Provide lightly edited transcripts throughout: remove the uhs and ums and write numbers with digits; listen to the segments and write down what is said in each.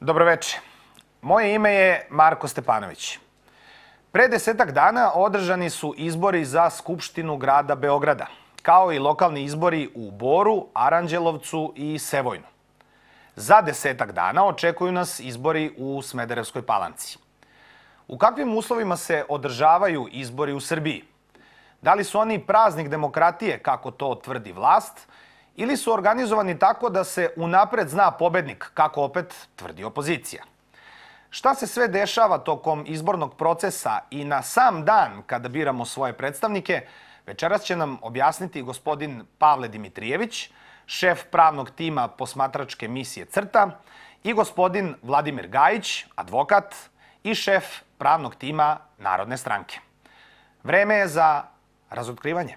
Dobroveče. Moje ime je Marko Stepanović. Pre 10-ak dana održani su izbori za Skupštinu grada Beograda, kao i lokalni izbori u Boru, Aranđelovcu i Sevojnu. Za 10-ak dana očekuju nas izbori u Smederevskoj Palanci. U kakvim uslovima se održavaju izbori u Srbiji? Da li su oni praznik demokratije, kako to tvrdi vlast, ili su organizovani tako da se unapred zna pobednik, kako opet tvrdi opozicija? Šta se sve dešava tokom izbornog procesa i na sam dan kada biramo svoje predstavnike, večeras će nam objasniti gospodin Pavle Dimitrijević, šef pravnog tima posmatračke misije CRTA, i gospodin Vladimir Gajić, advokat i šef pravnog tima Narodne stranke. Vreme je za razotkrivanje.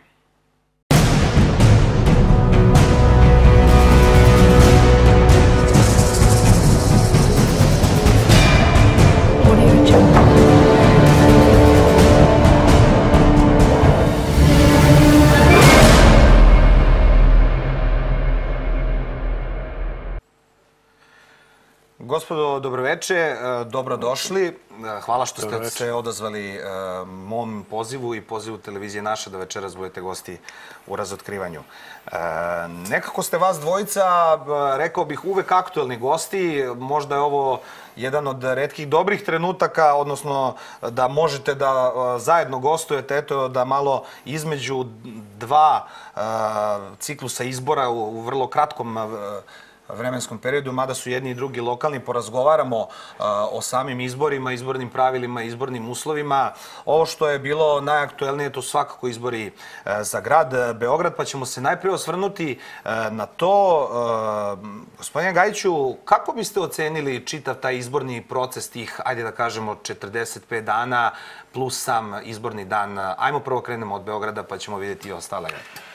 Gospodo, dobroveče, dobrodošli. Hvala što ste se odazvali mom pozivu i pozivu televizije Naša da večeras budete gosti u razotkrivanju. Nekako ste vas dvojica, rekao bih, uvek aktuelni gosti. Možda je ovo jedan od retkih dobrih trenutaka, odnosno da možete da zajedno gostujete, eto da malo između dva ciklusa izbora u vrlo kratkom vremenskom periodu, mada su jedni i drugi lokalni, porazgovaramo o samim izborima, izbornim pravilima, izbornim uslovima. Ovo što je bilo najaktuelnije, to su svakako izbori za grad Beograd, pa ćemo se najprije osvrnuti na to. Gospodine Gajiću, kako biste ocenili čitav taj izborni proces tih, ajde da kažemo, 45 dana plus sam izborni dan? Ajmo prvo krenemo od Beograda, pa ćemo vidjeti i ostale.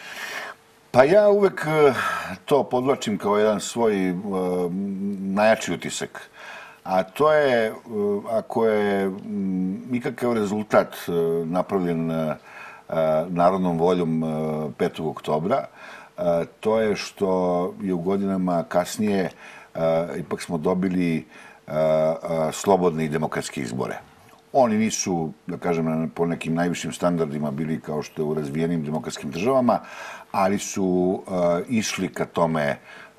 Pa ja uvek to podvlačim kao jedan svoj najjači utisak. A to je, ako je nikakav rezultat napravljen narodnom voljom 5. oktobra, to je što je u godinama kasnije ipak smo dobili slobodne i demokratske izbore. Oni nisu, da kažem, po nekim najvišim standardima bili kao što je u razvijenim demokratskim državama, ali su išli ka tome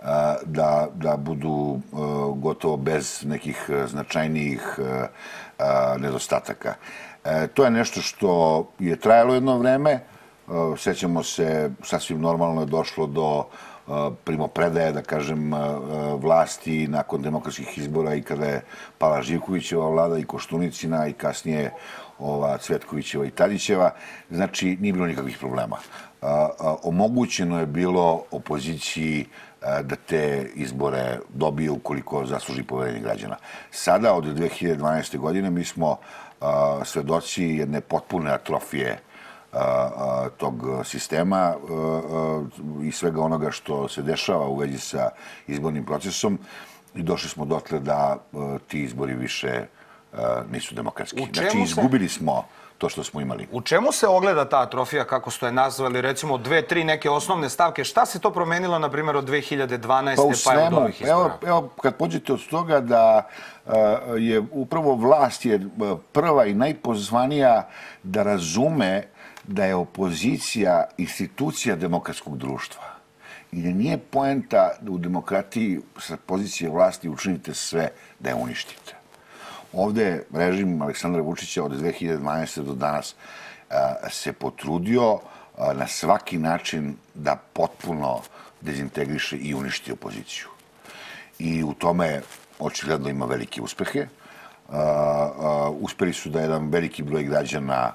da budu gotovo bez nekih značajnijih nedostataka. To je nešto što je trajalo jedno vreme. Sećamo se, sasvim normalno je došlo do primopredaje, da kažem, vlasti nakon demokratskih izbora i kada je pala Živkovićeva vlada i Koštunicina i kasnije Cvetkovićeva i Tadićeva. Znači, nije bilo nikakvih problema. Omogućeno je bilo opoziciji da te izbore dobije ukoliko zasluži poverenje građana. Sada, od 2012. godine, mi smo svedoci jedne potpune atrofije tog sistema i svega onoga što se dešava u vezi sa izbornim procesom i došli smo dotle da ti izbori više nisu demokratski. Znači, izgubili smo to što smo imali. U čemu se ogleda ta atrofija, kako ste je nazvali, recimo 2-3 neke osnovne stavke? Šta se to promenilo, na primjer, od 2012. pa je od ovih izbora? Evo, kad pođete od toga da je upravo vlast je prva i najpozvanija da razume da je opozicija institucija demokratskog društva i da nije poenta da u demokratiji sa pozicije vlasti učinite sve da je uništite. Ovde režim Aleksandra Vučića od 2012. do danas se potrudio na svaki način da potpuno dezintegriše i uništi opoziciju. I u tome očigledno ima velike uspehe. Uspeli su da jedan veliki broj građana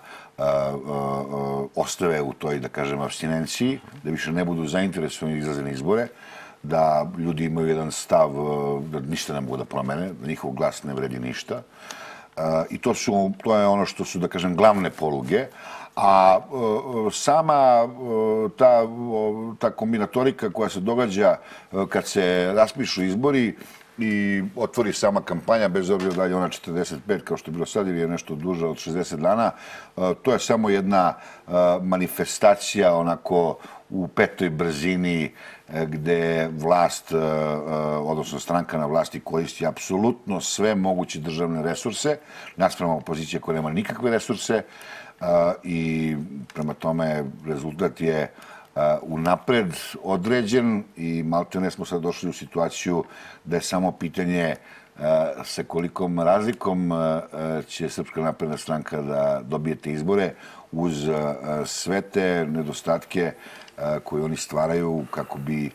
ostave u toj, da kažem, apstinenciji, da više ne budu zainteresovani izlaze na izbore, da ljudi imaju jedan stav da ništa ne mogu da promene, da njihov glas ne vredi ništa. I to je ono što su, da kažem, glavne poluge. A sama ta kombinatorika koja se događa kad se raspišu izbori i otvori sama kampanja, bez obzira da je ona 45, kao što je bilo sad, ili je nešto duže od 60 dana, to je samo jedna manifestacija onako u petoj brzini gde vlast, odnosno stranka na vlasti koristi apsolutno sve moguće državne resurse, naspram opozicije koja nema nikakve resurse i prema tome rezultat je unapred određen i maltene smo sad došli u situaciju da je samo pitanje sa kolikom razlikom će Srpska napredna stranka da dobije te izbore uz sve te nedostatke koje oni stvaraju kako bi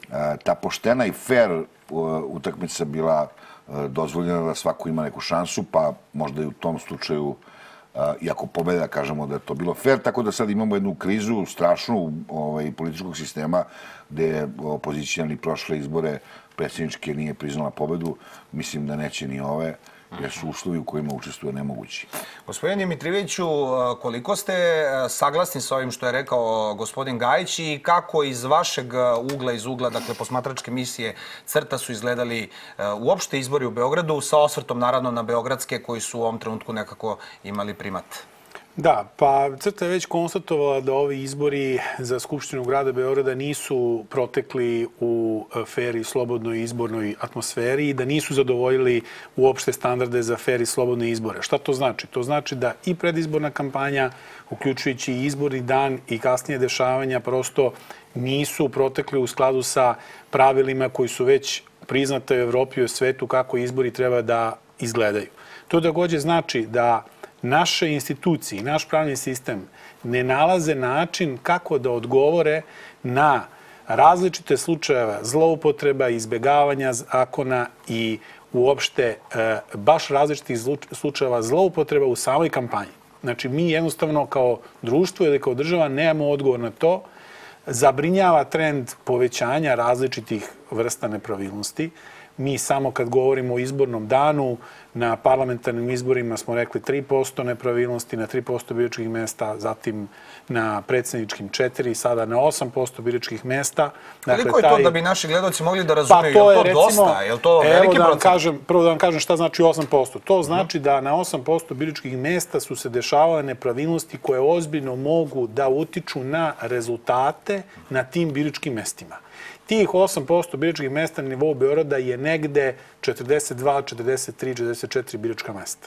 ta poštena i fair utakmica bila dozvoljena da svako ima neku šansu, pa možda i u tom slučaju, iako pobeda, kažemo da je to bilo fair, tako da sad imamo jednu krizu strašnu političkog sistema gde opozicija ni prošle izbore predsjedničke nije priznala pobedu. Mislim da neće ni ove, jer su uslovi u kojima učestvuje nemogući. Gospodine Dimitrijeviću, koliko ste saglasni sa ovim što je rekao gospodin Gajić i kako iz vašeg ugla, iz ugla, dakle, posmatračke misije CRTA su izgledali uopšte izbori u Beogradu, sa osvrtom naravno na beogradske koji su u ovom trenutku nekako imali primat? Da, pa CRTA je već konstatovala da ovi izbori za Skupštinu grada Beograda nisu protekli u fer i slobodnoj izbornoj atmosferi i da nisu zadovoljili uopšte standarde za fer i slobodne izbore. Šta to znači? To znači da i predizborna kampanja, uključujući i izborni dan i kasnije dešavanja, prosto nisu protekli u skladu sa pravilima koji su već priznate u Evropi i u svetu kako izbori treba da izgledaju. To takođe znači da naše institucije i naš pravni sistem ne nalaze način kako da odgovore na različite slučajeva zloupotreba, izbjegavanja zakona i uopšte baš različitih slučajeva zloupotreba u samoj kampanji. Znači, mi jednostavno kao društvo ili kao država nemamo odgovor na to. Zabrinjava trend povećanja različitih vrsta nepravilnosti. Mi samo kad govorimo o izbornom danu, na parlamentarnim izborima smo rekli 3% nepravilnosti na 3% biračkih mesta, zatim na predsjedničkim 4%, sada na 8% biračkih mesta. Koliko je to da bi naši gledalci mogli da razumiju? Je li to dosta? Je li to veliki procent? Prvo da vam kažem šta znači 8%. To znači da na 8% biračkih mesta su se dešavale nepravilnosti koje ozbiljno mogu da utiču na rezultate na tim biračkim mestima. Tih 8% biračkih mesta na nivou Beograda je negde 42, 43, 44 biračka mesta.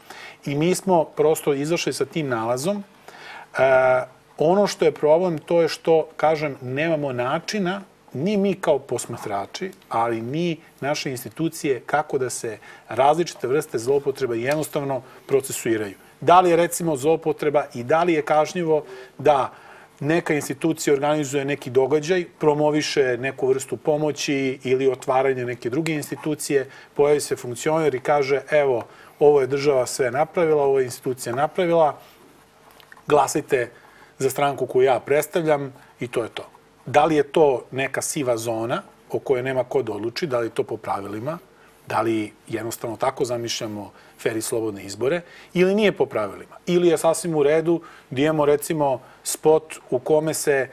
I mi smo prosto izašli sa tim nalazom. Ono što je problem, to je što, kažem, nemamo načina, ni mi kao posmatrači, ali ni naše institucije, kako da se različite vrste zloupotreba jednostavno procesuiraju. Da li je, recimo, zloupotreba i da li je kažnjivo da neka institucija organizuje neki događaj, promoviše neku vrstu pomoći ili otvaranje neke druge institucije, pojavi se funkcioner i kaže evo, ovo je država sve napravila, ovo je institucija napravila, glasajte za stranku koju ja predstavljam i to je to. Da li je to neka siva zona o kojoj nema ko da odluči, da li je to po pravilima, da li jednostavno tako zamišljamo fer i slobodne izbore, ili nije po pravilima. Ili je sasvim u redu da imamo, recimo, spot u kome se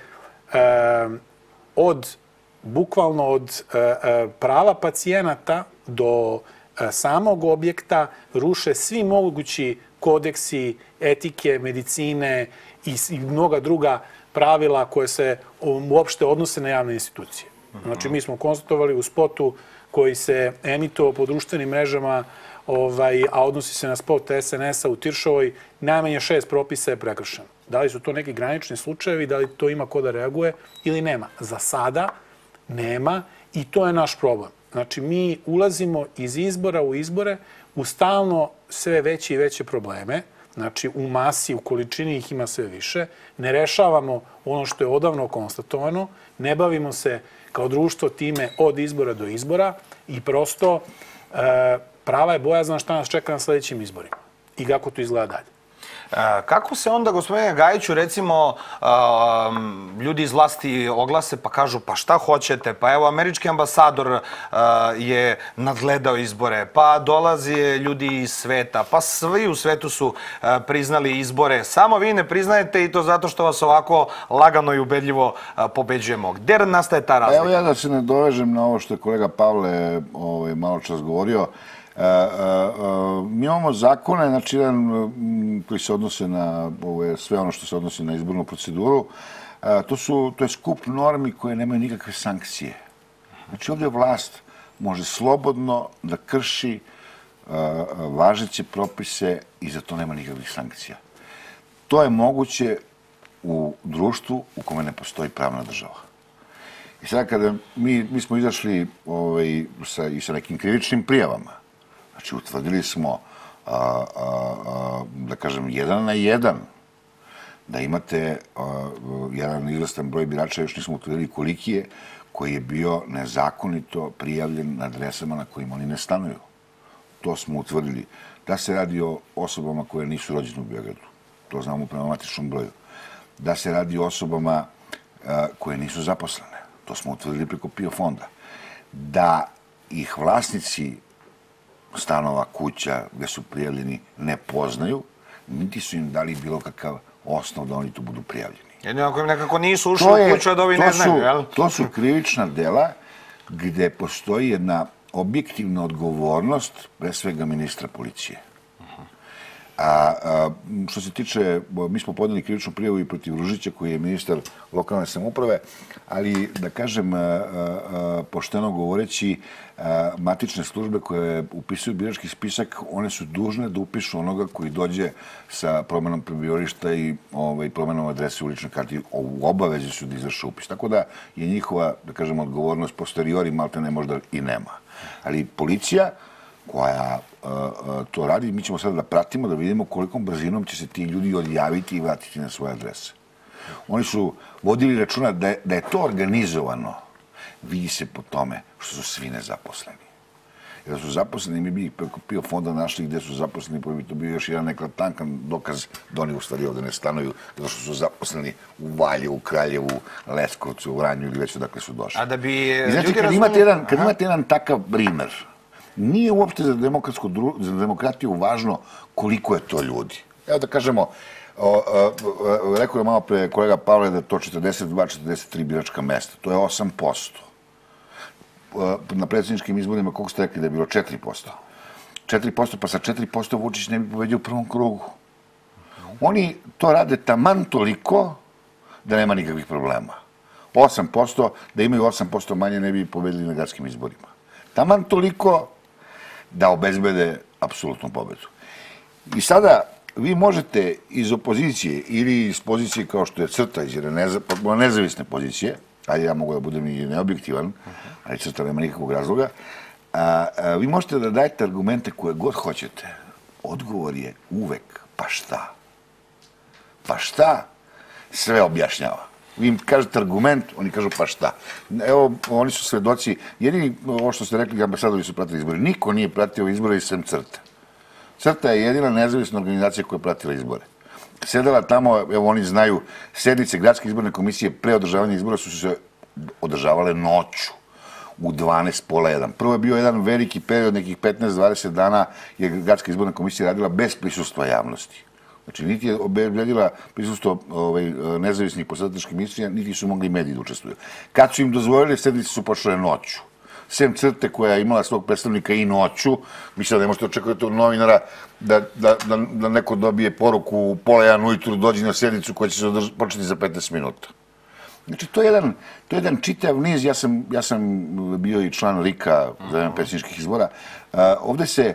bukvalno od prava pacijenata do samog objekta ruše svi mogući kodeksi, etike, medicine i mnoga druga pravila koje se uopšte odnose na javne institucije. Znači, mi smo konstatovali u spotu koji se emitovao po društvenim mrežama, a odnosi se na spot SNS-a u Tiršovoj, najmanje 6 propisa je prekršeno. Da li su to neki granični slučajevi, da li to ima ko da reaguje ili nema? Za sada nema i to je naš problem. Znači, mi ulazimo iz izbora u izbore u stalno sve veće i veće probleme. Znači, u masi, u količini ih ima sve više. Ne rešavamo ono što je odavno konstatovano. Ne bavimo se kao društvo time od izbora do izbora i prosto prava je bojazna šta nas čeka na sledećim izborima i kako to izgleda dalje. Kako se onda, gospodine Gajiću, recimo, ljudi iz vlasti oglase pa kažu pa šta hoćete, pa evo američki ambasador je nadgledao izbore, pa dolazi ljudi iz sveta, pa svi u svetu su priznali izbore, samo vi ne priznajete i to zato što vas ovako lagano i ubedljivo pobeđujemo. Gde nastaje ta razlika? Evo ja da se ne dovežem na ovo što je kolega Pavle malo čas govorio. Mi imamo zakone, znači jedan koji se odnose na sve ono što se odnosi na izbornu proceduru, to je skup normi koje nemaju nikakve sankcije. Znači, ovdje vlast može slobodno da krši važeće propise i za to nema nikakvih sankcija. To je moguće u društvu u kome ne postoji pravna država. I sada kada mi smo izašli i sa nekim krivičnim prijavama, znači utvrdili smo, da kažem, 1 na 1, da imate jedan izvestan broj birača, još nismo utvrdili koliki je, koji je bio nezakonito prijavljen na adresama na kojima oni ne stanuju. To smo utvrdili. Da se radi o osobama koje nisu rođene u Beogradu. To znamo prema matičnom broju. Da se radi o osobama koje nisu zaposlene. To smo utvrdili preko PIO fonda. Da ih vlasnici stanova, kuća gde su prijavljeni ne poznaju, niti su im dali bilo kakav osnov da oni tu budu prijavljeni. Jedino ako im nekako nisu ušli u kuću, da ovi ne znaju, jel? To su krivična dela gde postoji jedna objektivna odgovornost, pre svega ministra policije. Što se tiče, mi smo podneli krivičnu prijavu i protiv Ružića, koji je ministar lokalne samouprave, ali, da kažem, pošteno govoreći, matične službe koje upisuju birački spisak, one su dužne da upišu onoga koji dođe sa promenom prebivališta i promenom adrese u ličnoj karti. U obavezi su da izvrše upis. Tako da je njihova, da kažem, odgovornost posteriori malte ne možda i nema. Ali policija koja to radi, mi ćemo sada da pratimo, da vidimo kolikom brzinom će se ti ljudi odjaviti i vratiti na svoje adrese. Oni su vodili računa da je to organizovano, vidi se po tome što su svi nezaposleni. Jer da su zaposleni, mi bi ih preko PIO fonda našli gde su zaposleni, pa bi to bio još jedan eklatantan dokaz da oni u stvari ovde ne stanuju, zato što su zaposleni u Valjevu, u Kraljevu, Leskovcu, u Vranju ili već odakle su došli. A da bi I znači, kad imate jedan takav primer, nije uopšte za demokratiju važno koliko je to ljudi. Evo da kažemo, rekao je malo pre kolega Pavle da je to 42-43 biračka mesta. To je 8%. Na predsjedničkim izborima, koliko ste rekli da je bilo? 4%. 4%, pa sa 4% Vučić ne bi pobedio u prvom krugu. Oni to rade taman toliko da nema nikakvih problema. 8%, da imaju 8% manje ne bi pobedili na gradskim izborima. Taman toliko da obezbede apsolutnu pobedu. I sada vi možete iz opozicije ili iz pozicije kao što je CRTA, iz nezavisne pozicije, ajde ja mogu da budem i neobjektivan, ali CRTA nema nikakvog razloga, vi možete da dajete argumente koje god hoćete. Odgovor je uvek pa šta? Pa šta? Sve objašnjava. Vi im kažete argument, oni kažu pa šta. Evo, oni su svedoci, jedini, ovo što ste rekli, ambasadori su pratili izbore. Niko nije pratio izbore iz sem CRTA. CRTA je jedina nezavisna organizacija koja je pratila izbore. Sedela tamo, evo oni znaju, sednice Gradske izborne komisije pre održavanja izbora su se održavale noću u 12, pola 1. Prvo je bio jedan veliki period, nekih 15-20 dana, je Gradska izborna komisija radila bez prisustva javnosti. Znači, niti je obezbedila prisustvo nezavisnih posredničkih mišljenja, niti su mogli mediji da učestvuju. Kad su im dozvolili, sednice su počele noću. Sem CRTE koja je imala svog predstavnika i noću, mislim da ne možete očekivati od novinara da neko dobije poruku u pola 1 ujutru, dođi na sednicu koja će se početi za 15 minuta. Znači, to je jedan čitav niz, ja sam bio i član RIK-a za vreme predsjedničkih izbora. Ovde se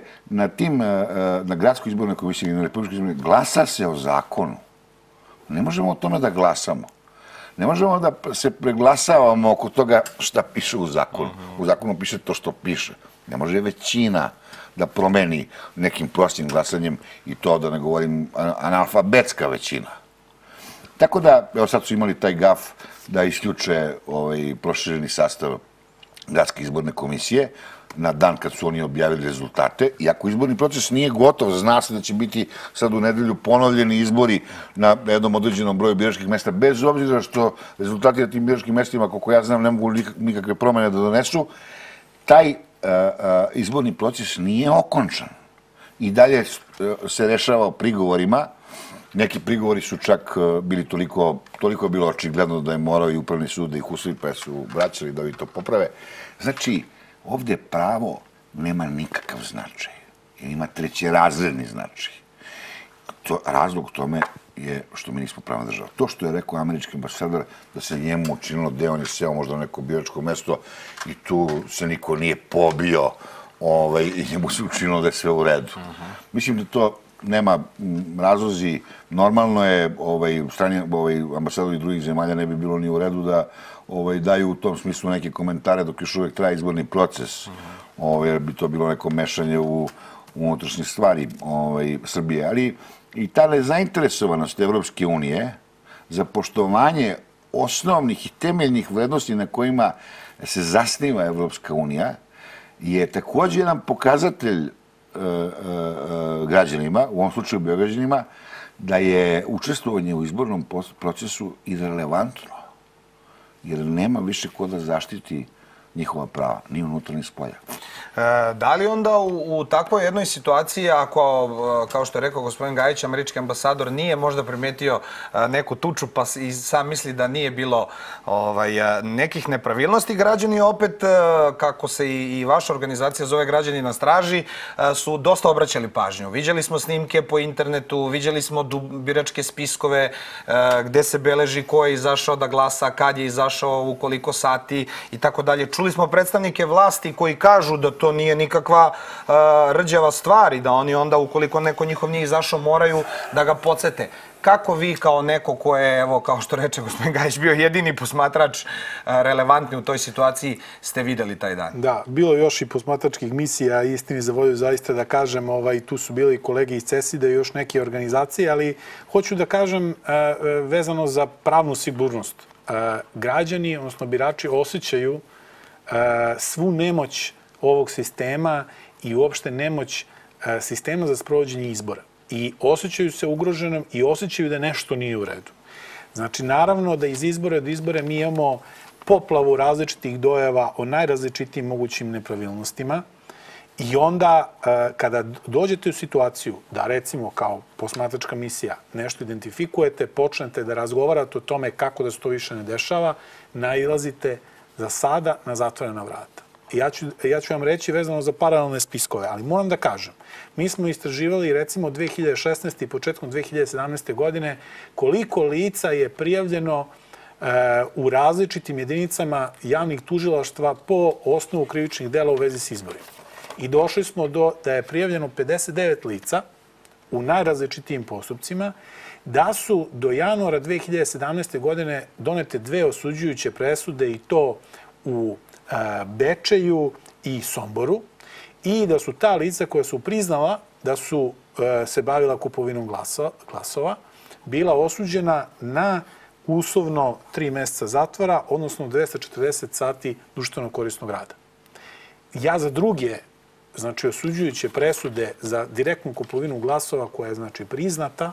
na Gradskoj izbornoj komisiji i na Republičkoj izbornoj glasa se o zakonu. Ne možemo o tome da glasamo. Ne možemo da se preglasavamo oko toga šta piše u zakonu. U zakonu piše to što piše. Ne može većina da promeni nekim prostim glasanjem i to, da ne govorim, analfabetska većina. Tako da, evo sad su imali taj gaf da isključe prošireni sastav Gradske izborne komisije na dan kad su oni objavili rezultate. Iako izborni proces nije gotov, zna se da će biti sad u nedelju ponovljeni izbori na jednom određenom broju biračkih mesta, bez obzira što rezultati na tim biračkim mestima, koliko ja znam, ne mogu nikakve promene da donesu. Taj izborni proces nije okončan. I dalje se rešava prigovorima. Neki prigovori su čak bili toliko je bilo očigledno da je morao i upravni sud da ih usvoji, pa su vraćali da ovi to poprave. Znači, ovde pravo nema nikakav značaj. Ima trećerazredni značaj. Razlog tome je što mi nismo pravna država. To što je rekao američki ambasador da se njemu učinilo da on je seo možda na neko biračko mesto i tu se niko nije pobio i njemu se učinilo da je sve u redu. Mislim da to nema razlozi. Normalno je strani ambasadori drugih zemalja ne bi bilo ni u redu da daju u tom smislu neke komentare dok još uvek traje izborni proces, jer bi to bilo neko mešanje u unutrašnje stvari Srbije. Ali i ta nezainteresovanost Evropske unije za poštovanje osnovnih i temeljnih vrednosti na kojima se zasniva Evropska unija je također jedan pokazatelj građanima, u ovom slučaju Beograđanima, da je učestvovanje u izbornom procesu irelevantno, jer nema više ko da zaštiti njihova prava, ni unutar ni spolja. Da li onda u takvoj jednoj situaciji, ako, kao što je rekao gospodin Gajić, američki ambasador nije možda primetio neku tuču pa i sam misli da nije bilo nekih nepravilnosti, građani opet, kako se i vaša organizacija zove Građani na straži, su dosta obraćali pažnju. Viđali smo snimke po internetu, viđali smo biračke spiskove gde se beleži ko je izašao da glasa, kad je izašao, u koliko sati i tako dalje. Čuli smo predstavnike vlasti koji kažu da to nije nikakva rđava stvar i da oni onda, ukoliko neko njihov nije izašao, moraju da ga podsete. Kako vi kao neko ko je, evo, kao što reče gospodin Gajić, bio jedini posmatrač relevantni u toj situaciji, ste videli taj dan? Da, bilo je još i posmatračkih misija, istini za volju zaista da kažem, tu su bili kolege iz CESID-a i još neke organizacije, ali hoću da kažem vezano za pravnu sigurnost. Građani, odnosno birači, osjećaju svu nemoć ovog sistema i uopšte nemoć sistema za sprovođenje izbora. I osjećaju se ugroženom i osjećaju da nešto nije u redu. Znači, naravno da iz izbora do izbora mi imamo poplavu različitih dojava o najrazličitijim mogućim nepravilnostima i onda kada dođete u situaciju da, recimo, kao posmatračka misija nešto identifikujete, počnete da razgovarate o tome kako da se to više ne dešava, nailazite za sada na zatvorena vrata. Ja ću vam reći vezano za paralelne spiskove, ali moram da kažem, mi smo istraživali recimo 2016. i početkom 2017. godine koliko lica je prijavljeno u različitim jedinicama javnih tužilaštva po osnovu krivičnih dela u vezi s izborima. I došli smo do da je prijavljeno 59 lica u najrazličitijim postupcima, da su do januara 2017. godine donete 2 osuđujuće presude i to u Bečeju i Somboru i da su ta lica koja su priznala da su se bavila kupovinom glasova bila osuđena na uslovno 3 meseca zatvora, odnosno 240 sati društveno korisnog rada. Ja za druge, znači osuđujuće presude za direktnu kupovinu glasova koja je znači priznata,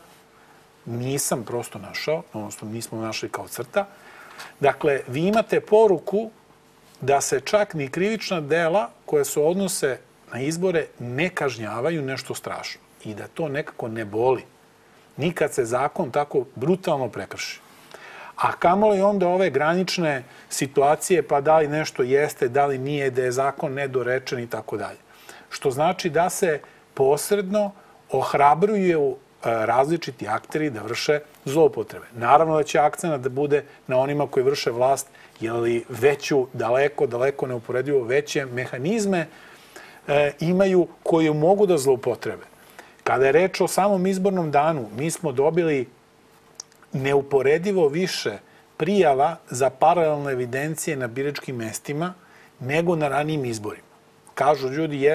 nisam prosto našao, odnosno nismo našli kao CRTA. Dakle, vi imate poruku da se čak ni krivična dela koje se odnose na izbore ne kažnjavaju nešto strašno i da to nekako ne boli. Nikad se zakon tako brutalno prekrši. A kamoli onda ove granične situacije, pa da li nešto jeste, da li nije, da je zakon nedorečen i tako dalje. Što znači da se posredno ohrabruju različiti akteri da vrše zloupotrebe. Naravno da će akcenat da bude na onima koji vrše vlast, jer veću, daleko neuporedivo veće mehanizme imaju koji mogu da zloupotrebe. Kada je reč o samom izbornom danu, mi smo dobili neuporedivo više prijava za paralelne evidencije na biračkim mestima nego na ranijim izborima. Kažu ljudi,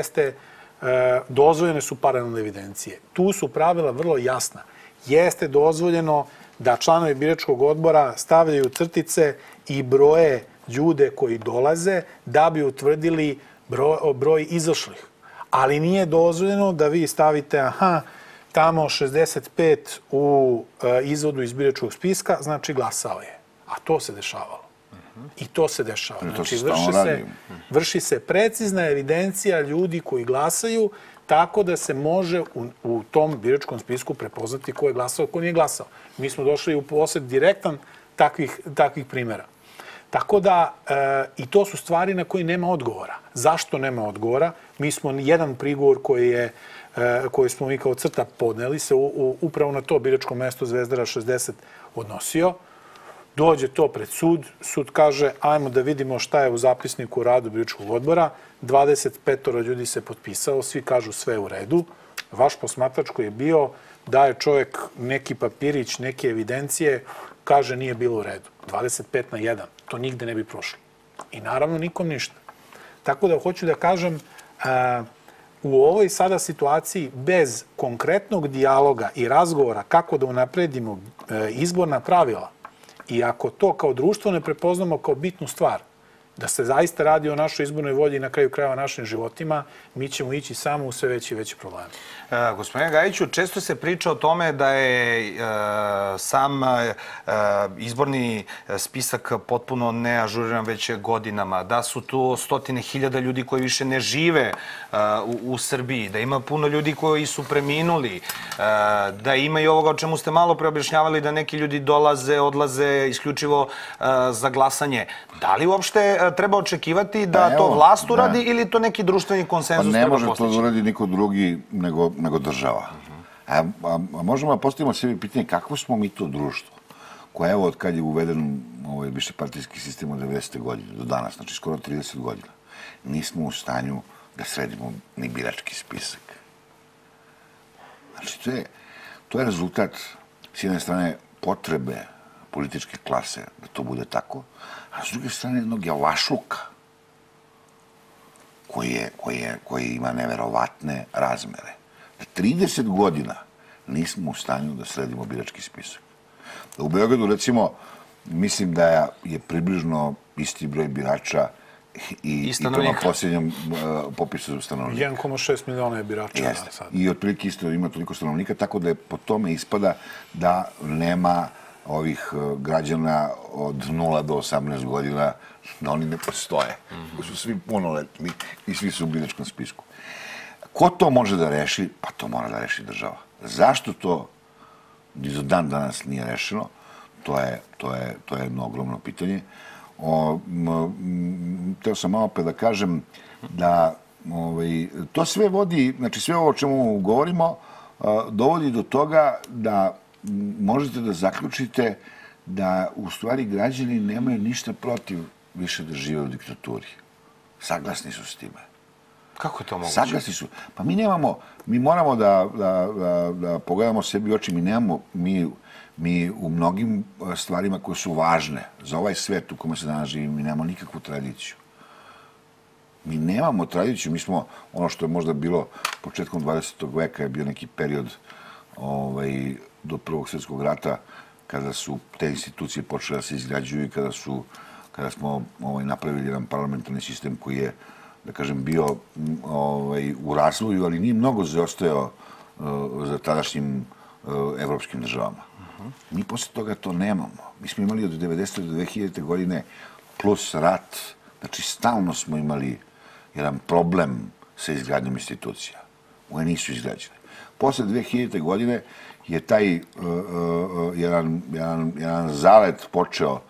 dozvoljene su paralelne evidencije. Tu su pravila vrlo jasna. Jeste dozvoljeno da članovi biračkog odbora stavljaju crtice i broje ljude koji dolaze da bi utvrdili broj izašlih. Ali nije dozvoljeno da vi stavite, tamo 65 u izvodu iz biračkog spiska, znači glasao je. A to se dešavalo. I to se dešava. Znači, vrši se precizna evidencija ljudi koji glasaju tako da se može u tom biračkom spisku prepoznati ko je glasao, ko nije glasao. Mi smo došli u posjed direktan takvih primjera. Tako da, i to su stvari na koje nema odgovora. Zašto nema odgovora? Mi smo jedan prigovor koji smo mi kao CRTA podneli se upravo na to biračko mesto Zvezdara 60 odnosio. Dođe to pred sud, sud kaže ajmo da vidimo šta je u zapisniku o radu biračkog odbora. 25 ljudi se potpisalo, svi kažu sve u redu. Vaš posmatrač koji je bio, daje čovjek neki papirić, neke evidencije, kaže nije bilo u redu. 25-1, to nigde ne bi prošlo. I naravno nikom ništa. Tako da hoću da kažem, u ovoj sada situaciji bez konkretnog dijaloga i razgovora kako da unapredimo izborna pravila i ako to kao društvo ne prepoznamo kao bitnu stvar, da se zaista radi o našoj izbornoj volji i na kraju krajeva našim životima, mi ćemo ići samo u sve veći i veći problemi. Gospodine Gajiću, često se priča o tome da je sam izborni spisak potpuno neažuriran već godinama, da su tu stotine hiljada ljudi koji više ne žive u Srbiji, da ima puno ljudi koji su preminuli, da ima i ovoga o čemu ste malo preobjašnjavali, da neki ljudi dolaze, odlaze isključivo za glasanje. Da li uopšte treba očekivati da to vlast uradi ili to neki društveni konsenzus treba postići? Ne može to da uradi niko drugi nego država. A možemo da postavimo sebi pitanje kako smo mi to društvo koje evo od kad je uveden ovaj višepartijski sistem od 90. godine do danas, znači skoro 30 godina, nismo u stanju da sredimo ni birački spisak. Znači to je rezultat s jedne strane potrebe političke klase da to bude tako, a s druge strane jednog javašluka koji ima neverovatne razmere. 30 godina nismo u stanju da sredimo birački spisak. U Beogradu, recimo, mislim da je približno isti broj birača i to na posljednjem popisu stanovnika. 1,6 miliona je birača. Jeste. I otprilike isto ima toliko stanovnika, tako da je po tome ispada da nema ovih građana od 0 do 18 godina, da oni ne postoje. Su svi punoletni i svi su u biračkom spisku. Ko to može da reši? Pa to mora da reši država. Zašto to ni do dan danas nije rešeno? To je jedno ogromno pitanje. Teo sam malo pa da kažem da to sve vodi, znači sve ovo o čemu govorimo, dovodi do toga da možete da zaključite da u stvari građani nemaju ništa protiv više da žive u diktaturi. Saglasni su s time. Kako je to moguće? Saglasni su. Pa mi moramo da pogledamo sebi u oči. Mi u mnogim stvarima koje su važne za ovaj svet u kome se danas živi, mi nemamo nikakvu tradiciju. Mi nemamo tradiciju. Mi smo, ono što je možda bilo početkom 20. veka, je bio neki period do Prvog svjetskog rata, kada su te institucije počele da se izgrađuju i kada smo napravili jedan parlamentarni sistem koji je, da kažem, bio u razvoju, ali nije mnogo zaostajao za tadašnjim evropskim državama. Mi posle toga to nemamo. Mi smo imali od 90. do 2000. godine plus rat. Znači, stalno smo imali jedan problem sa izgradnjom institucija. One nisu izgrađene. Posle 2000. godine je taj jedan zalet počeo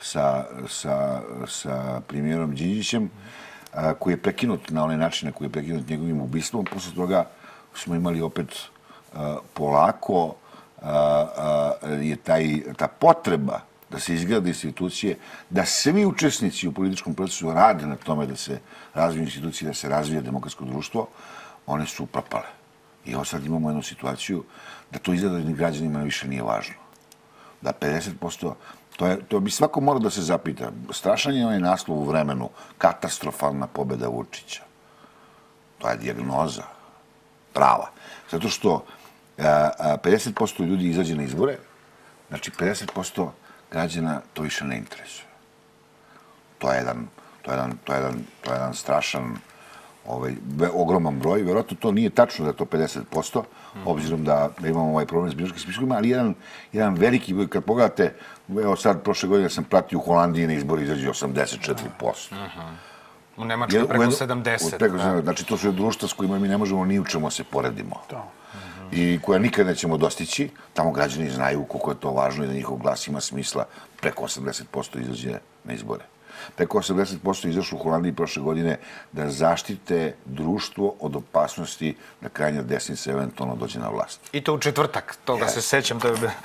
sa premijerom Đinđićem, koji je prekinut na onaj način na koji je prekinut njegovim ubistvom. Posle toga smo imali opet polako je ta potreba da se izgrade institucije, da svi učesnici u političkom procesu rade na tome da se razviju institucije, da se razvije demokratsko društvo, one su propale. I evo sad imamo jednu situaciju da to izgleda da građanima više nije važno. Da 50%, to bi svako morao da se zapita. Strašan je onaj naslov u Vremenu, katastrofalna pobjeda Vučića. To je dijagnoza prava. Zato što 50% ljudi izađe na izbore, znači 50% građana to više ne interesuje. To je jedan strašan, ogroman broj. Vjerojatno to nije tačno da je to 50%, obzirom da imamo ovaj problem s biračkim spiskovima, ali jedan veliki broj. Kad pogledate, evo sad, prošle godine sam pratio u Holandiji na izbori izađe 84%. U Nemačkoj preko 70%. Znači, to su društva s kojima mi ne možemo ni u čemu se poredimo. I koja nikad nećemo dostići. Tamo građani znaju koliko je to važno i da njihov glas ima smisla. Preko 80% izađe na izbore. Preko 80% izašlo u Holandiji prošle godine da zaštite društvo od opasnosti da krajnja desnica eventualno dođe na vlast. I to u četvrtak, toga se sećam.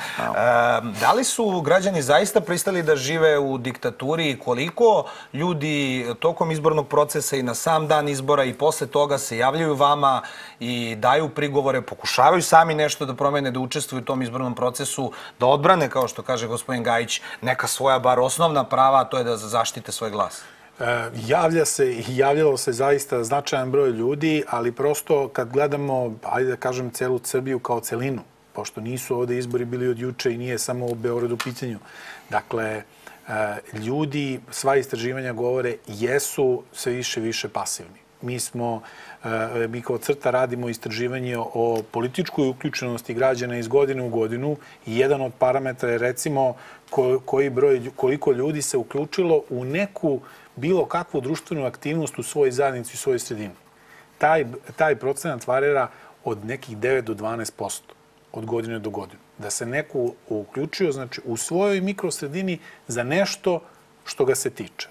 Da li su građani zaista pristali da žive u diktaturi i koliko ljudi tokom izbornog procesa i na sam dan izbora i posle toga se javljaju vama i daju prigovore, pokušavaju sami nešto da promene, da učestvuju u tom izbornom procesu, da odbrane, kao što kaže gospodin Gajić, neka svoja bar osnovna prava, a to je da zaštite svoj glas? Javljalo se zaista značajan broj ljudi, ali prosto kad gledamo, ajde da kažem, celu Srbiju kao celinu, pošto nisu ovde izbori bili od juče i nije samo u Beogradu u pitanju. Dakle, ljudi, sva istraživanja govore, jesu sve više pasivni. Mi kao CRTA radimo istraživanje o političkoj uključenosti građana iz godine u godinu i jedan od parametra je recimo koliko ljudi se uključilo u neku bilo kakvu društvenu aktivnost u svojoj zajednici, u svojoj sredini. Taj procenat varira od nekih 9 do 12% od godine do godine. Da se neko uključio, znači, u svojoj mikrosredini za nešto što ga se tiče.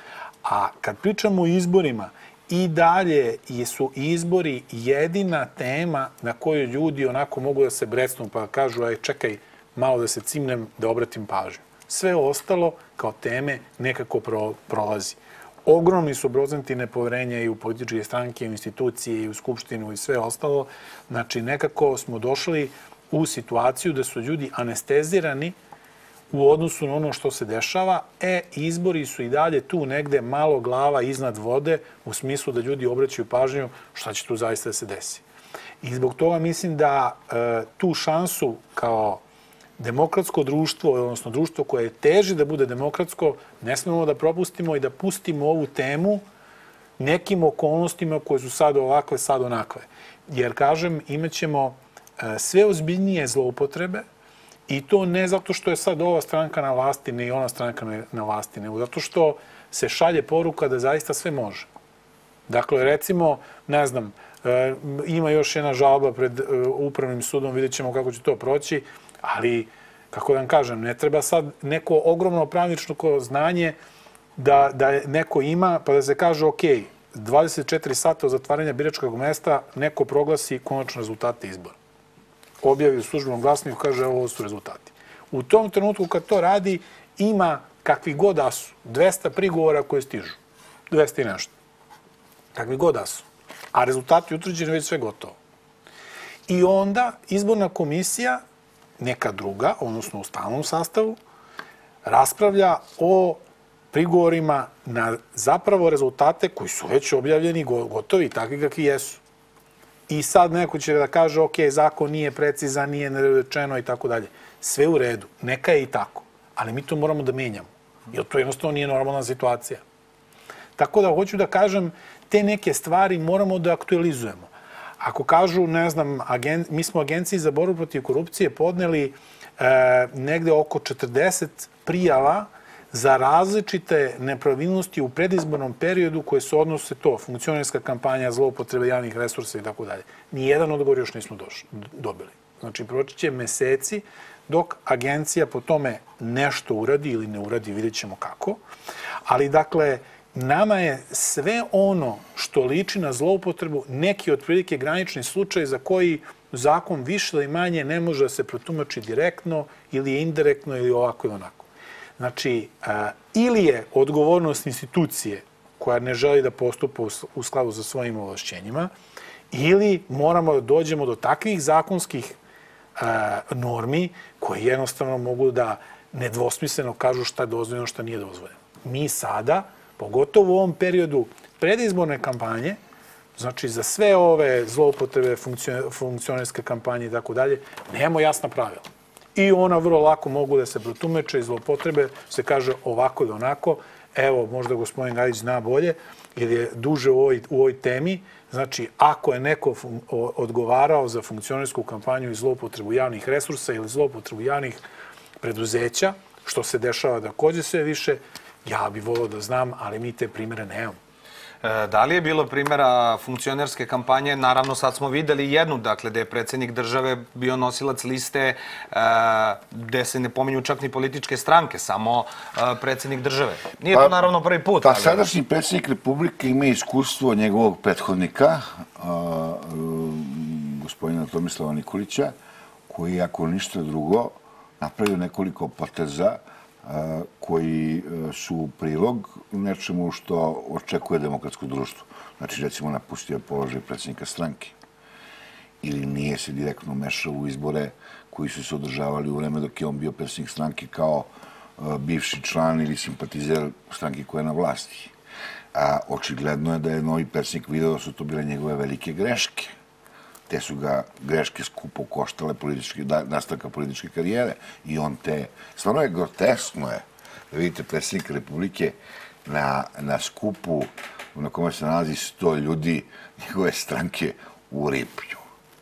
A kad pričamo o izborima, i dalje su izbori jedina tema na kojoj ljudi onako mogu da se brecnu pa kažu, aj čekaj, malo da se cimnem, da obratim pažnju. Sve ostalo kao teme nekako prolazi. Ogromni su procenti nepoverenja i u političke stranke, i u institucije, i u skupštinu i sve ostalo. Znači, nekako smo došli u situaciju da su ljudi anestezirani u odnosu na ono što se dešava, izbori su i dalje tu negde malo glava iznad vode u smislu da ljudi obraćaju pažnju šta će tu zaista da se desi. I zbog toga mislim da tu šansu kao demokratsko društvo, odnosno društvo koje teži da bude demokratsko, ne smemo da propustimo i da pustimo ovu temu nekim okolnostima koje su sad ovakve, sad onakve. Jer, kažem, imaćemo sve ozbiljnije zloupotrebe, i to ne zato što je sad ova stranka na vlasti, ne i ona stranka na vlasti, nego zato što se šalje poruka da zaista sve može. Dakle, recimo, ne znam, ima još jedna žalba pred Upravnim sudom, vidjet ćemo kako će to proći, ali, kako da vam kažem, ne treba sad neko ogromno pravnično znanje da neko ima, pa da se kaže, ok, 24 sata od zatvaranja biračkog mesta neko proglasi konačno rezultate izbora. Objavi u službenom glasniku, kaže, ovo su rezultati. U tom trenutku kad to radi, ima kakvi god da su, 200 prigovora koje stižu, 200 i nešto. Kakvi god da su. A rezultati utvrđeni, već sve gotovo. I onda izborna komisija, neka druga, odnosno u stalnom sastavu, raspravlja o prigovorima na zapravo rezultate koji su već objavljeni, gotovi, takvi kakvi jesu. I sad neko će da kaže, ok, zakon nije precizan, nije nerečeno i tako dalje. Sve u redu, neka je i tako. Ali mi to moramo da menjamo. Jer to jednostavno nije normalna situacija. Tako da, hoću da kažem, te neke stvari moramo da aktualizujemo. Ako kažu, ne znam, mi smo Agenciji za borbu protiv korupcije podneli negde oko 40 prijava za različite nepravilnosti u predizbornom periodu koje se odnose to, funkcionerska kampanja, zloupotrebe javnih resursa i tako dalje. Nijedan odgovor još nismo dobili. Znači, proći će meseci dok agencija po tome nešto uradi ili ne uradi, vidjet ćemo kako. Ali, dakle, nama je sve ono što liči na zloupotrebu neki otprilike granični slučaj za koji zakon više ili manje ne može da se protumači direktno ili indirektno ili ovako ili onako. Znači, ili je odgovornost institucije koja ne želi da postupa u skladu sa svojim ovlašćenjima, ili moramo da dođemo do takvih zakonskih normi koje jednostavno mogu da nedvosmisleno kažu šta je dozvoljeno, šta nije dozvoljeno. Mi sada, pogotovo u ovom periodu predizborne kampanje, znači za sve ove zloupotrebe, funkcionerske kampanje i tako dalje, nemamo jasna pravila. I ona vrlo lako mogu da se protumeče i zloupotrebe, se kaže ovako ili onako. Evo, možda gospodin Gajić zna bolje, jer je duže u ovoj temi. Znači, ako je neko odgovarao za funkcionersku kampanju i zloupotrebu javnih resursa ili zloupotrebu javnih preduzeća, što se dešava takođe sve više, ja bih volio da znam, ali mi te primere nemamo. Da li je bilo primjera funkcionerske kampanje? Naravno, sad smo videli jednu, dakle, gde je predsjednik države bio nosilac liste gde se ne pominju čak ni političke stranke, samo predsjednik države. Nije to naravno prvi put. Pa sadašnji predsjednik Republike ima iskustvo njegovog prethodnika, gospodina Tomislava Nikolića, koji, ako ništa drugo, napravio nekoliko poteza koji su u prilog nečemu što očekuje demokratsko društvo. Znači, recimo, napustio položaj predsjednika stranke. Ili nije se direktno mešao u izbore koji su se održavali u vreme dok je on bio predsjednik stranke kao bivši član ili simpatizer stranke koja je na vlasti. A očigledno je da je novi predsjednik video da su to bile njegove velike greške. Te su ga greške skupo koštale nastavka političke karijere. I on te... Stvarno je groteskno da vidite predsjednika Republike na skupu na kome se nalazi 100 ljudi njegove stranke u Ripnju.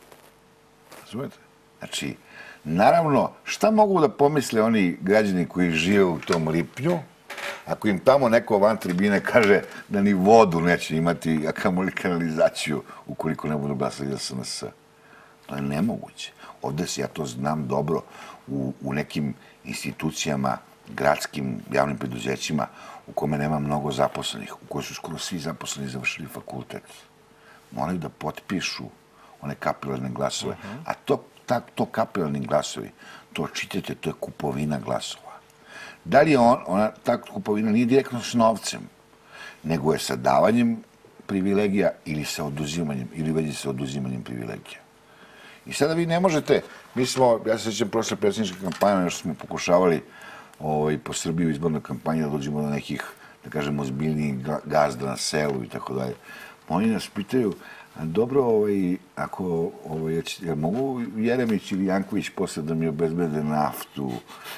Razumete? Znači, naravno, šta mogu da pomisle oni građani koji žive u tom Ripnju, ako im tamo neko van tribine kaže da ni vodu neće imati, a kamoli kanalizaciju, ukoliko ne budu glasali za SNS. To je nemoguće. Ovde se, ja to znam dobro, u nekim institucijama, gradskim javnim preduzećima, u kome nema mnogo zaposlenih, u kojoj su skoro svi zaposleni završili fakultet, moraju da potpišu one kapilarne glasove. A to kapilarni glasovi, to čitajte, to je kupovina glasova. Da li je ta kupovina nije direktno s novcem, nego je sa davanjem privilegija ili sa oduzimanjem, ili već sa oduzimanjem privilegija. I sada vi ne možete, ja se sjećam prošle predsjedničke kampanje, nešto smo pokušavali po Srbiji u izbornoj kampanji da dođemo do nekih, da kažem, ozbiljnijih gazda na selu i tako dalje. Oni nas pitaju, dobro, ako mogu Jeremić ili Janković posle da mi obezbede naftu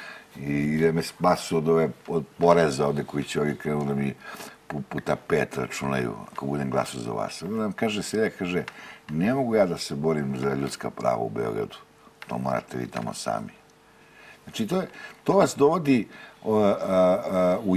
i da me spasu od poreza ovde koji će ovi krenu da mi puta 5 računaju ako budem glasao za vas. Onda nam kaže seljak, kaže, ne mogu ja da se borim za ljudska prava u Beogradu. To morate vi tamo sami. Znači, to vas dovodi u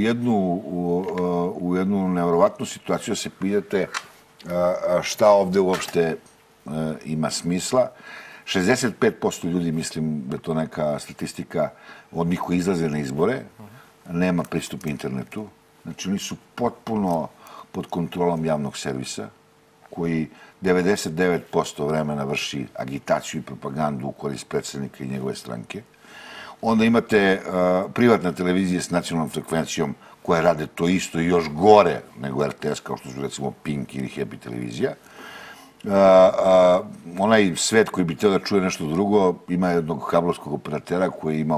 jednu nevjerovatnu situaciju da se pitate šta ovde uopšte ima smisla. 65% ljudi, mislim da je to neka statistika od njih koji izlaze na izbore, nema pristup internetu. Znači, oni potpuno pod kontrolom javnog servisa, koji 99% vremena vrši agitaciju i propagandu u korist predsjednika i njegove stranke. Onda imate privatne televizije s nacionalnom frekvencijom koje rade to isto i još gore nego RTS, kao što su recimo Pink ili Happy televizija. Onaj svet koji bi htio da čuje nešto drugo ima jednog kablovskog operatera koji ima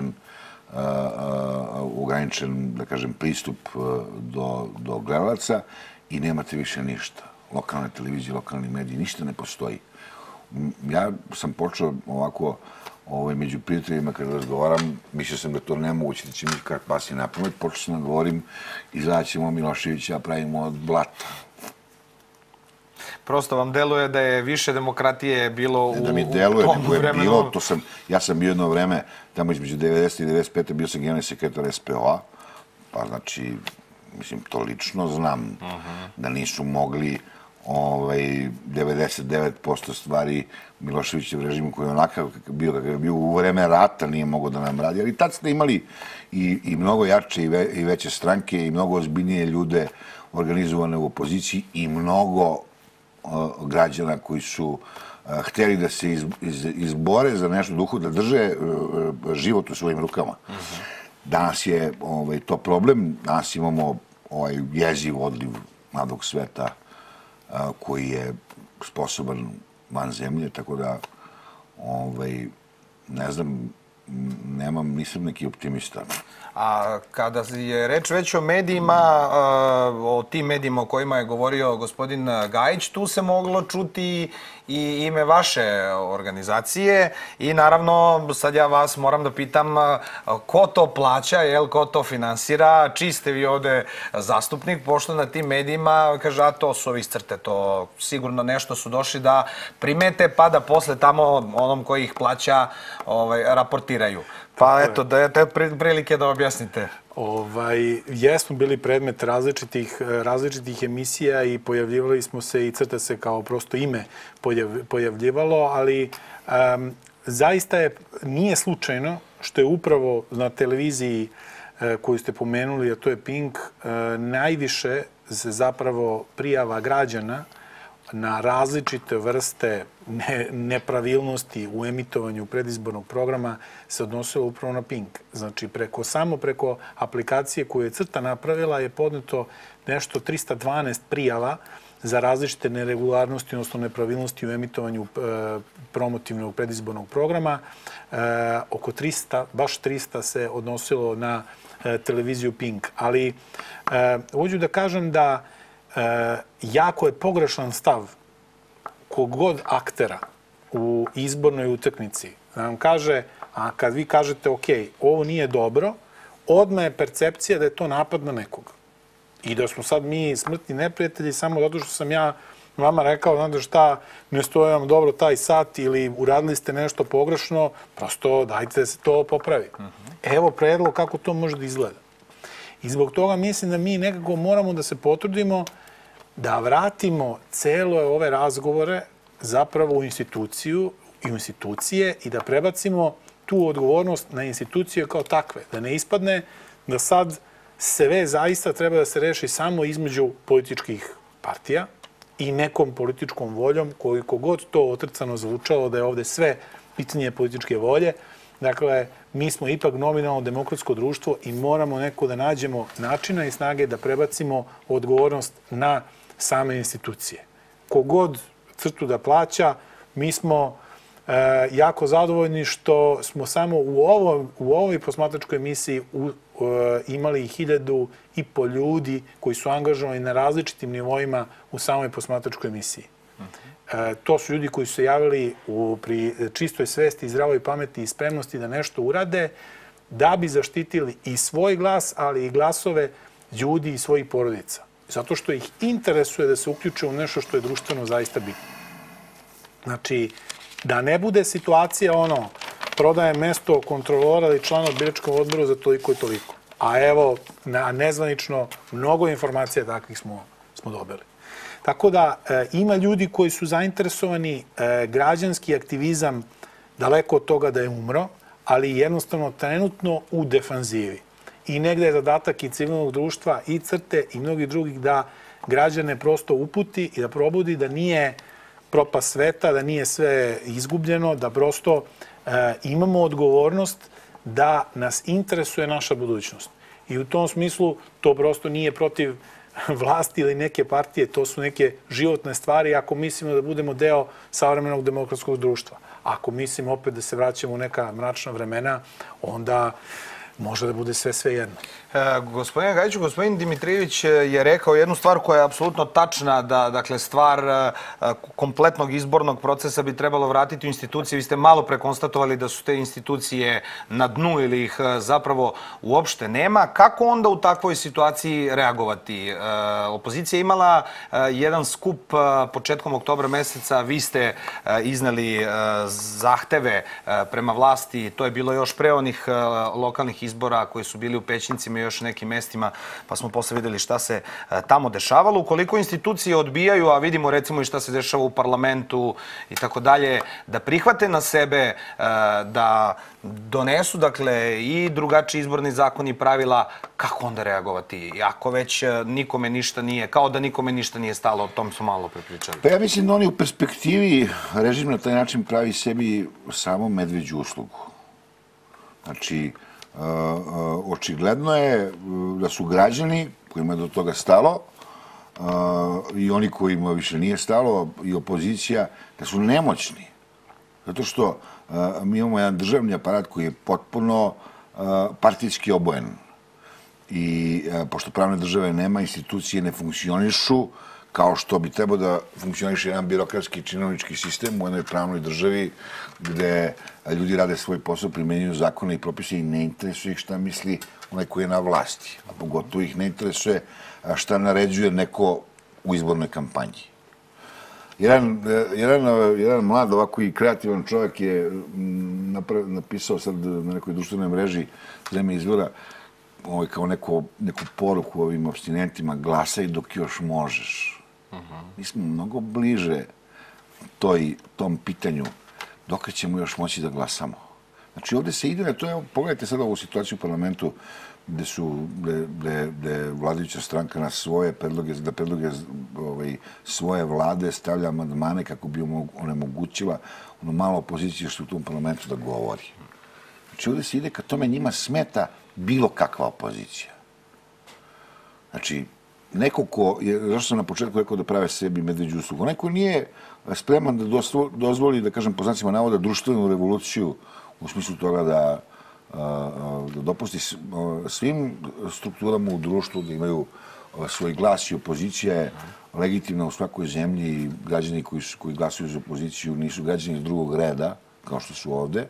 ograničen, da kažem, pristup do gledalaca i nemate više ništa. Lokalne televizije, lokalni mediji, ništa ne postoji. Ja sam počeo ovako među prijateljima kada razgovaram, mislio sam da to nemoguće, da će mi kad pasi na pamet, počeo sam da govorim, izgledat ćemo Miloševića, pravimo od blata. Prosto vam deluje da je više demokratije bilo u tom vremenu? Da mi deluje, nego je bilo, ja sam bio jedno vreme, tamo između 90. i 95. bio sam generalni sekretar SPO-a, pa znači, mislim, to lično znam, da nisu mogli 99% stvari Miloševićev režimu koji je onakav bio kakav je bio u vreme rata nije mogao da nam radi. Ali tad ste imali i mnogo jače i veće stranke i mnogo ozbiljnije ljude organizovane u opoziciji i mnogo građana koji su hteli da se izbore za nešto duhu, da drže život u svojim rukama. Danas je to problem. Danas imamo jeziv odliv mladog sveta koji je sposoban van zemlje, tako da ne znam, nisam neki optimista. A kada je reč već o medijima, o tim medijima o kojima je govorio gospodin Gajić, tu se moglo čuti i ime vaše organizacije i naravno sad ja vas moram da pitam ko to plaća, ko to finansira, čiji ste vi ovde zastupnik, pošto na tim medijima kaže, a to su ovi iz crte, to sigurno nešto su došli da primete pa da posle tamo onom koji ih plaća raportiraju. reklamiraju. Pa eto, dajte prilike da objasnite. Jesmo bili predmet različitih emisija i pojavljivali smo se i CRTA se kao prosto ime pojavljivalo, ali zaista nije slučajno što je upravo na televiziji koju ste pomenuli, a to je Pink, najviše se zapravo prijava građana na različite vrste nepravilnosti u emitovanju predizbornog programa se odnosilo upravo na Pink. Znači, samo preko aplikacije koju je CRTA napravila je podneto nešto 312 prijava za različite neregularnosti, odnosno nepravilnosti u emitovanju promotivnog predizbornog programa. Oko 300, baš 300 se odnosilo na televiziju Pink. Ali hoću da kažem da jako je pogrešan stav kogod aktera u izbornoj utakmici da nam kaže, a kad vi kažete ok, ovo nije dobro, odmah je percepcija da je to napad na nekoga. I da smo sad mi smrtni neprijatelji samo zato što sam ja vama rekao, znate šta, ne stoji vam dobro taj sat ili uradili ste nešto pogrešno, prosto dajte da se to popravi. Evo predlog kako to može da izgleda. I zbog toga mislim da mi nekako moramo da se potrudimo da vratimo cele ove razgovore zapravo u institucije i da prebacimo tu odgovornost na institucije kao takve. Da ne ispadne da sad sve zaista treba da se reši samo između političkih partija i nekom političkom voljom, koliko god to otrcano zvučalo da je ovde sve pitanje političke volje. Dakle, mi smo ipak nominalno demokratsko društvo i moramo neko da nađemo načina i snage da prebacimo odgovornost na same institucije. Kogod crtu da plaća, mi smo jako zadovoljni što smo samo u ovoj posmatračkoj emisiji imali 1.500 ljudi koji su angažovani na različitim nivoima u samoj posmatračkoj emisiji. To su ljudi koji su se javili pri čistoj svesti, zdravoj pameti i spremnosti da nešto urade, da bi zaštitili i svoj glas, ali i glasove ljudi i svojih porodica. Zato što ih interesuje da se uključe u nešto što je društveno zaista bitno. Znači, da ne bude situacija prodaje mesto kontrolora ili člana biračkog odbora za toliko i toliko. A evo, nezvanično, mnogo informacija takvih smo dobili. Tako da ima ljudi koji su zainteresovani, građanski aktivizam daleko od toga da je umro, ali jednostavno trenutno u defanzivi. I negde je zadatak i civilnog društva, i CRTE, i mnogih drugih da građane prosto uputi i da probudi da nije propast sveta, da nije sve izgubljeno, da prosto imamo odgovornost da nas interesuje naša budućnost. I u tom smislu to prosto nije protiv vlasti ili neke partije, to su neke životne stvari ako mislimo da budemo deo savremenog demokratskog društva. Ako mislimo opet da se vraćamo u neka mračna vremena, onda može da bude sve jedno. Gospodine Gajiću, gospodin Dimitrijević je rekao jednu stvar koja je apsolutno tačna, da dakle stvar kompletnog izbornog procesa bi trebalo vratiti u institucije. Vi ste malo prekonstatovali da su te institucije na dnu ili ih zapravo uopšte nema. Kako onda u takvoj situaciji reagovati? Opozicija je imala jedan skup početkom oktobra meseca. Vi ste izneli zahteve prema vlasti. To je bilo još pre onih lokalnih izbora koji su bili u Pećincima i još nekim mestima, pa smo posle videli šta se tamo dešavalo. Ukoliko institucije odbijaju, a vidimo recimo i šta se dešava u parlamentu i tako dalje, da prihvate na sebe, da donesu dakle i drugačiji izborni zakon i pravila, kako onda reagovati? Ako već nikome ništa nije, kao da nikome ništa nije stalo, o tom smo malo prepričali. Pa ja mislim da oni u perspektivi režim na taj način pravi sebi samo medveđu uslugu. Znači, očigledno je da su građani kojima je do toga stalo i oni kojima više nije stalo i opozicija, da su nemoćni. Zato što mi imamo jedan državni aparat koji je potpuno partijski obojen. I pošto pravne države nema, institucije ne funkcionišu kao što bi trebao da funkcioniše jedan birokratski činovnički sistem u jednoj pravnoj državi gde ljudi rade svoj posao, primenjuju zakone i propise i ne interesuje ih šta misli onaj koji je na vlasti. A pogotovo ih ne interesuje šta naređuje neko u izbornoj kampanji. Jedan mlad ovako i kreativan čovjek je napisao sad na nekoj društvenoj mreži Zemlje izvora kao neku poruku ovim apstinentima, glasaj dok još možeš. Mi smo mnogo bliže tom pitanju dok ćemo još moći da glasamo. Znači, ovdje se ide na to, pogledajte sad ovu situaciju u parlamentu gde vladajuća stranka na svoje predloge, da predloge svoje vlade stavlja amandmane kako bi onemogućila ono malo opozicije što u tom parlamentu da govori. Znači, ovdje se ide kad tome njima smeta bilo kakva opozicija. Znači, neko ko, zašto sam na početku rekao da prave sebi medveđu uslugu, neko nije spreman da dozvoli, da kažem, po znacima navoda, društvenu revoluciju u smislu toga da dopusti svim strukturama u društvu da imaju svoj glas i opozicija je legitimna u svakoj zemlji i građani koji glasuju za opoziciju nisu građani iz drugog reda, kao što su ovde.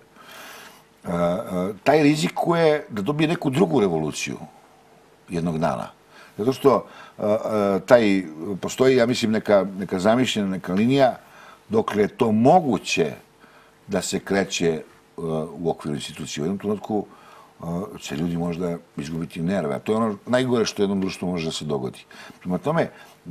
Taj rizikuje da dobije neku drugu revoluciju jednog dana. Zato što postoji, ja mislim, neka zamišljena, neka linija dokle je to moguće da se kreće u okviru institucije. U jednom trenutku će ljudi možda izgubiti nerve. A to je ono najgore što jednom društvu može da se dogodi. Prema tome,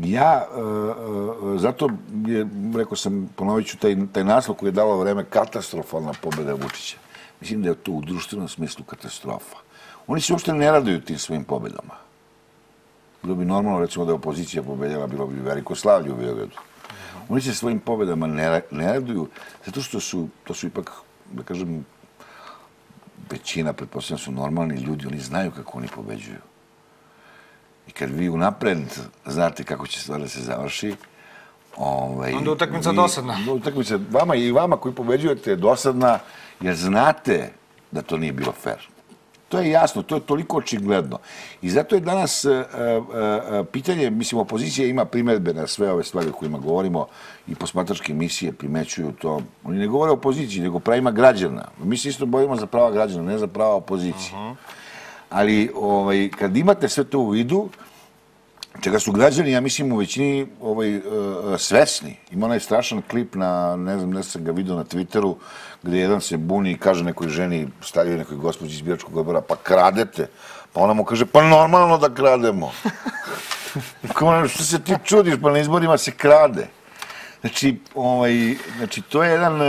zato rekao sam, ponovit ću taj naslov koji je dalo vreme katastrofalna pobjeda Vučića. Mislim da je to u društvenom smislu katastrofa. Oni se uopšte ne raduju tim svojim pobjedama. Bilo bi normalno, recimo, da je opozicija pobedjala, bilo bi veliko slavlje u Beogradu. Oni se svojim pobjedama ne raduju, zato što to su ipak, da kažem, većina, pretpostavljam, su normalni ljudi, oni znaju kako oni pobeđuju. I kad vi unapred znate kako će stvar da se završi, onda utakmica dosadna. Utakmica vama koji pobeđujete je dosadna, jer znate da to nije bilo fair. To je jasno, to je toliko očigledno. I zato je danas pitanje, mislim, opozicija ima primedbe na sve ove stvari o kojima govorimo i posmatračke emisije primećuju to. Oni ne govore o opoziciji, nego pravima građana. Mi se isto bojimo za prava građana, ne za prava opozicije. Ali kad imate sve to u vidu, čega su građani, ja mislim, u većini svesni. Ima onaj strašan klip ne znam sam ga vidio na Twitteru, gdje jedan se buni i kaže nekoj ženi, stavio nekoj gospođi iz biračkog odbora, pa kradete. Pa ona mu kaže, pa normalno da krademo. Što se ti čudiš, pa na izborima se krade. Znači, to je jedan,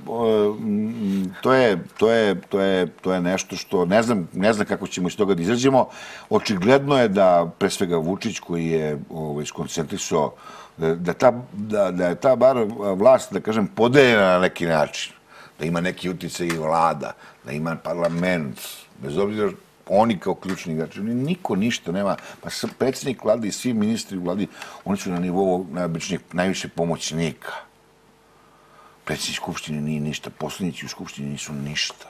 to je nešto što ne znam kako ćemo iz toga da izađemo. Očigledno je da, pre svega, Vučić koji je skoncentrisao, da je ta bar vlast, da kažem, podeljena na neki način. Da ima neki uticaj i vlada, da ima parlament, bez obzira oni kao ključni igrači. Niko ništa nema. Pa predsjednik vlade i svi ministri u vladi, oni su na nivou najviše pomoćnika. Predsjednik Skupštine nije ništa, poslanici u Skupštini nisu ništa.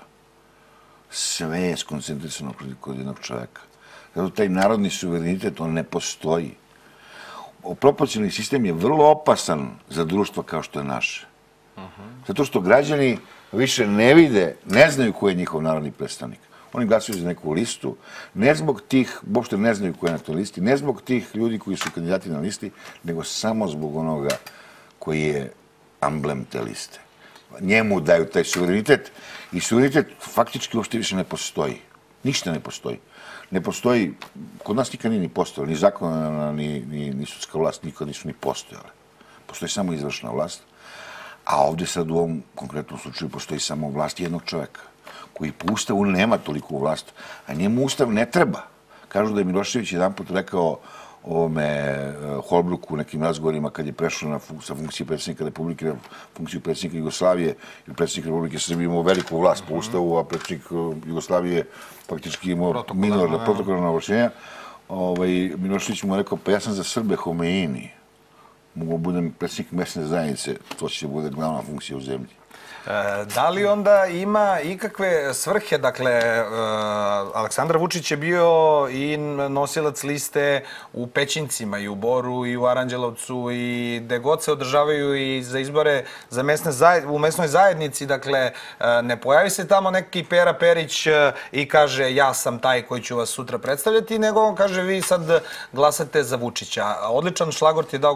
Sve je skoncentrisano kod jednog čoveka. Zato taj narodni suverenitet, on ne postoji. Proporcionalni sistem je vrlo opasan za društvo kao što je naše. Zato što građani više ne vide, ne znaju ko je njihov narodni predstavnik. Oni glasuju za neku listu, ne zbog tih, uopšte ne znaju ko je na toj listi, ne zbog tih ljudi koji su kandidati na listi, nego samo zbog onoga koji je amblem te liste. Njemu daju taj suverenitet i suverenitet faktički uopšte više ne postoji. Ništa ne postoji. Ne postoji, kod nas nikad nije ni postojalo, ni zakonodavna, ni sudska vlast, nikad nisu ni postojale. Postoji samo izvršna vlast, a ovdje sad u ovom konkretnom slučaju postoji samo vlast jednog čoveka, koji po Ustavu nema toliku vlast, a njemu Ustav ne treba. Kažu da je Milošević jedan put rekao ovome Holbruku u nekim razgovorima kad je prešao sa funkcije predsjednika Republike na funkciju predsjednika Jugoslavije, jer predsjednik Republike Srbije imao veliku vlast po Ustavu, a predsjednik Jugoslavije faktički imao minorna protokolarna ovlašćenja. Milošević mu je rekao, pa ja sam za Srbe Homeini. Mogu budem predsjednik mesne zajednice, to će bude glavna funkcija u zemlji. Da li onda ima ikakve svrhe? Dakle, Aleksandar Vučić je bio i nosilac liste u Pećincima, i u Boru, i u Aranđelovcu, i gde god se održavaju i za izbore u mesnoj zajednici. Dakle, ne pojavi se tamo neki Pera Perić i kaže ja sam taj koji ću vas sutra predstavljati, nego on kaže vi sad glasate za Vučića. Odličan šlagvort je dao gospodin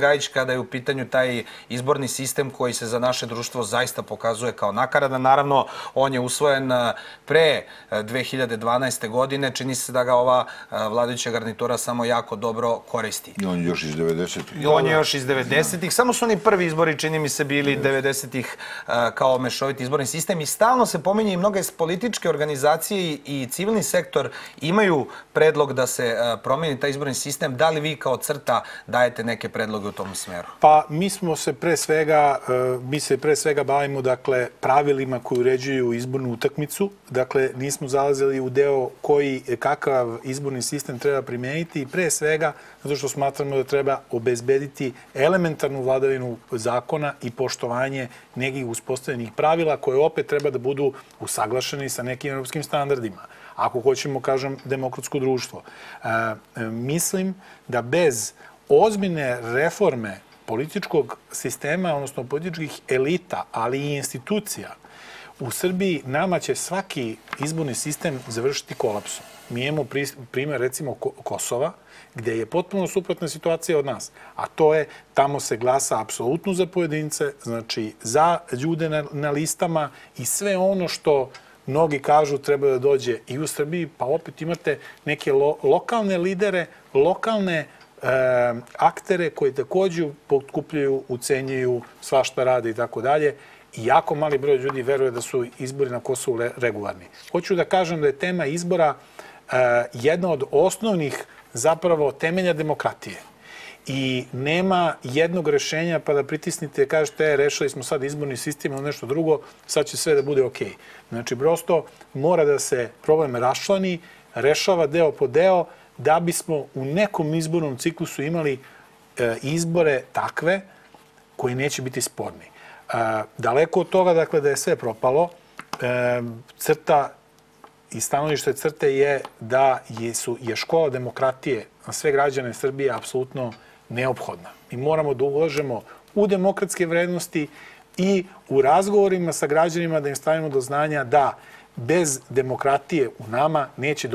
Gajić kada je u pitanju taj izborni sistem koji se za naše društvo zaista pokazuje kao nakaradan. Naravno, on je usvojen pre 2012. godine. Čini se da ga ova vladajuća garnitura samo jako dobro koristi. I on je još iz 90-ih. On je još iz 90-ih. Samo su oni prvi izbori, čini mi se, bili 90-ih kao mešoviti izborni sistem. I stalno se pominje i mnoge političke organizacije i civilni sektor imaju predlog da se promijeni taj izborni sistem. Da li vi kao CRTA dajete neke predloge u tom smeru? Pa mi se pre svega bavimo dakle pravilima koji uređuju izbornu utakmicu. Dakle, nismo zalazili u deo kakav izborni sistem treba primeniti i pre svega zato što smatramo da treba obezbediti elementarnu vladavinu zakona i poštovanje nekih uspostavljenih pravila koje opet treba da budu usaglašeni sa nekim evropskim standardima. Ako hoćemo, kažem, demokratsko društvo. Mislim da bez ozbiljne reforme političkog sistema, odnosno političkih elita, ali i institucija, u Srbiji nama će svaki izborni sistem završiti kolapsom. Mi imamo primjer, recimo, Kosova, gde je potpuno suprotna situacija od nas. A to je, tamo se glasa apsolutno za pojedince, znači za ljude na listama i sve ono što mnogi kažu treba da dođe i u Srbiji, pa opet imate neke lokalne lidere, lokalne aktere koji također potkupljaju, ucenjuju, svašta rade i tako dalje. I jako mali broj ljudi veruje da su izbori na Kosovu regularni. Hoću da kažem da je tema izbora jedna od osnovnih zapravo temelja demokratije. I nema jednog rešenja pa da pritisnite i kažete rešili smo sad izborni sistem ili nešto drugo, sad će sve da bude okej. Znači, prosto mora da se problem raščlani, rešava deo po deo, da bismo u nekom izbornom ciklusu imali izbore takve koji neće biti sporni. Daleko od toga, dakle, da je sve propalo, CRTA i stanovište CRTE je da je škola demokratije na sve građane Srbije apsolutno neophodna. Mi moramo da ulažemo u demokratske vrednosti i u razgovorima sa građanima da im stavimo do znanja da bez demokratije u nama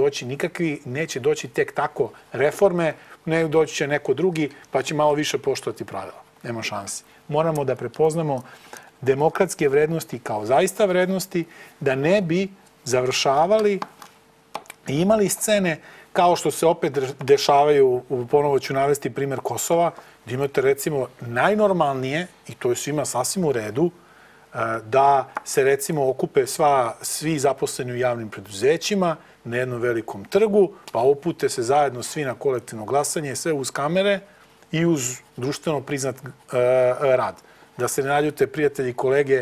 neće doći tek tako reforme, ne doći će neko drugi pa će malo više poštovati pravila. Nema šansi. Moramo da prepoznamo demokratske vrednosti kao zaista vrednosti, da ne bi završavali i imali scene kao što se opet dešavaju, ponovo ću navesti primjer Kosova, gdje imate recimo najnormalnije, i to je svima sasvim u redu, da se recimo okupe svi zaposleni u javnim preduzećima na jednom velikom trgu, pa upute se zajedno svi na kolektivno glasanje, sve uz kamere i uz društveno priznat rad. Da se ne naljute prijatelji i kolege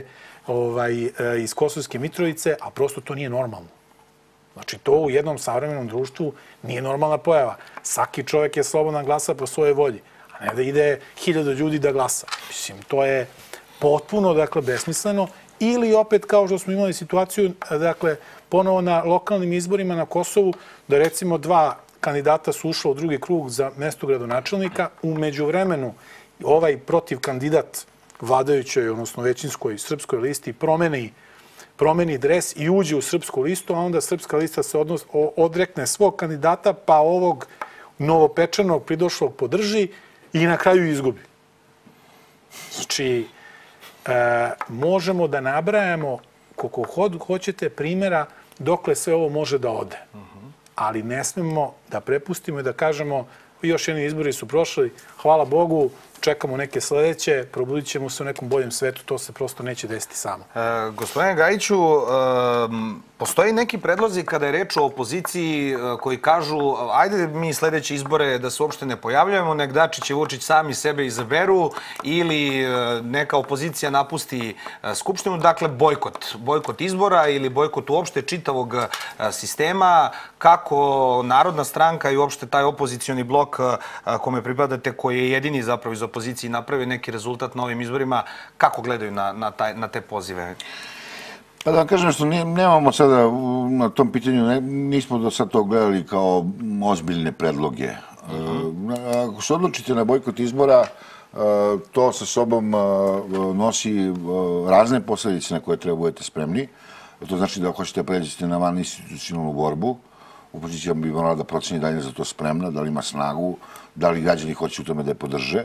iz Kosovske Mitrovice, a prosto to nije normalno. Znači, to u jednom savremenom društvu nije normalna pojava. Svaki čovjek je slobodan glasa po svojoj volji, a ne da ide 1000 ljudi da glasa. Mislim, to je potpuno, dakle, besmisleno. Ili opet, kao što smo imali situaciju, dakle, ponovo na lokalnim izborima na Kosovu, da recimo 2 kandidata su ušla u drugi krug za mesto gradonačelnika. U međuvremenu ovaj protiv kandidat vladajućoj, odnosno većinskoj srpskoj listi promeni dres i uđe u srpsku listu, a onda srpska lista se odrekne svog kandidata, pa ovog novopečenog pridošlog podrži i na kraju izgubi. Znači, možemo da nabrajamo koliko hoćete primjera dokle sve ovo može da ode. Ali ne smemo da prepustimo i da kažemo još jedni izbori su prošli, hvala Bogu, čekamo neke sledeće, probudit ćemo se u nekom boljem svetu, to se prosto neće desiti samo. Gospodine Gajiću, postoji neki predlozi kada je reč o opoziciji koji kažu ajde mi sledeće izbore da se uopšte ne pojavljujemo, nek Dačić i Vučić sami sebe izaberu ili neka opozicija napusti Skupštinu, dakle bojkot izbora ili bojkot uopšte čitavog sistema, kako Narodna stranka i uopšte taj opozicioni blok kome pripadate, koji je jedini zapravo iz opoziciji napravio neki rezultat na ovim izborima, kako gledaju na te pozive? Pa da vam kažem što nemamo sada na tom pitanju, nismo do sad to gledali kao ozbiljne predloge. Ako se odlučite na bojkot izbora, to sa sobom nosi razne posledice na koje treba budete spremni. To znači da hoćete pređete na vaninstitucionalnu borbu. Opozicija bi morala da proceni da li je za to spremna, da li ima snagu, da li građani hoće u tome da je podrže.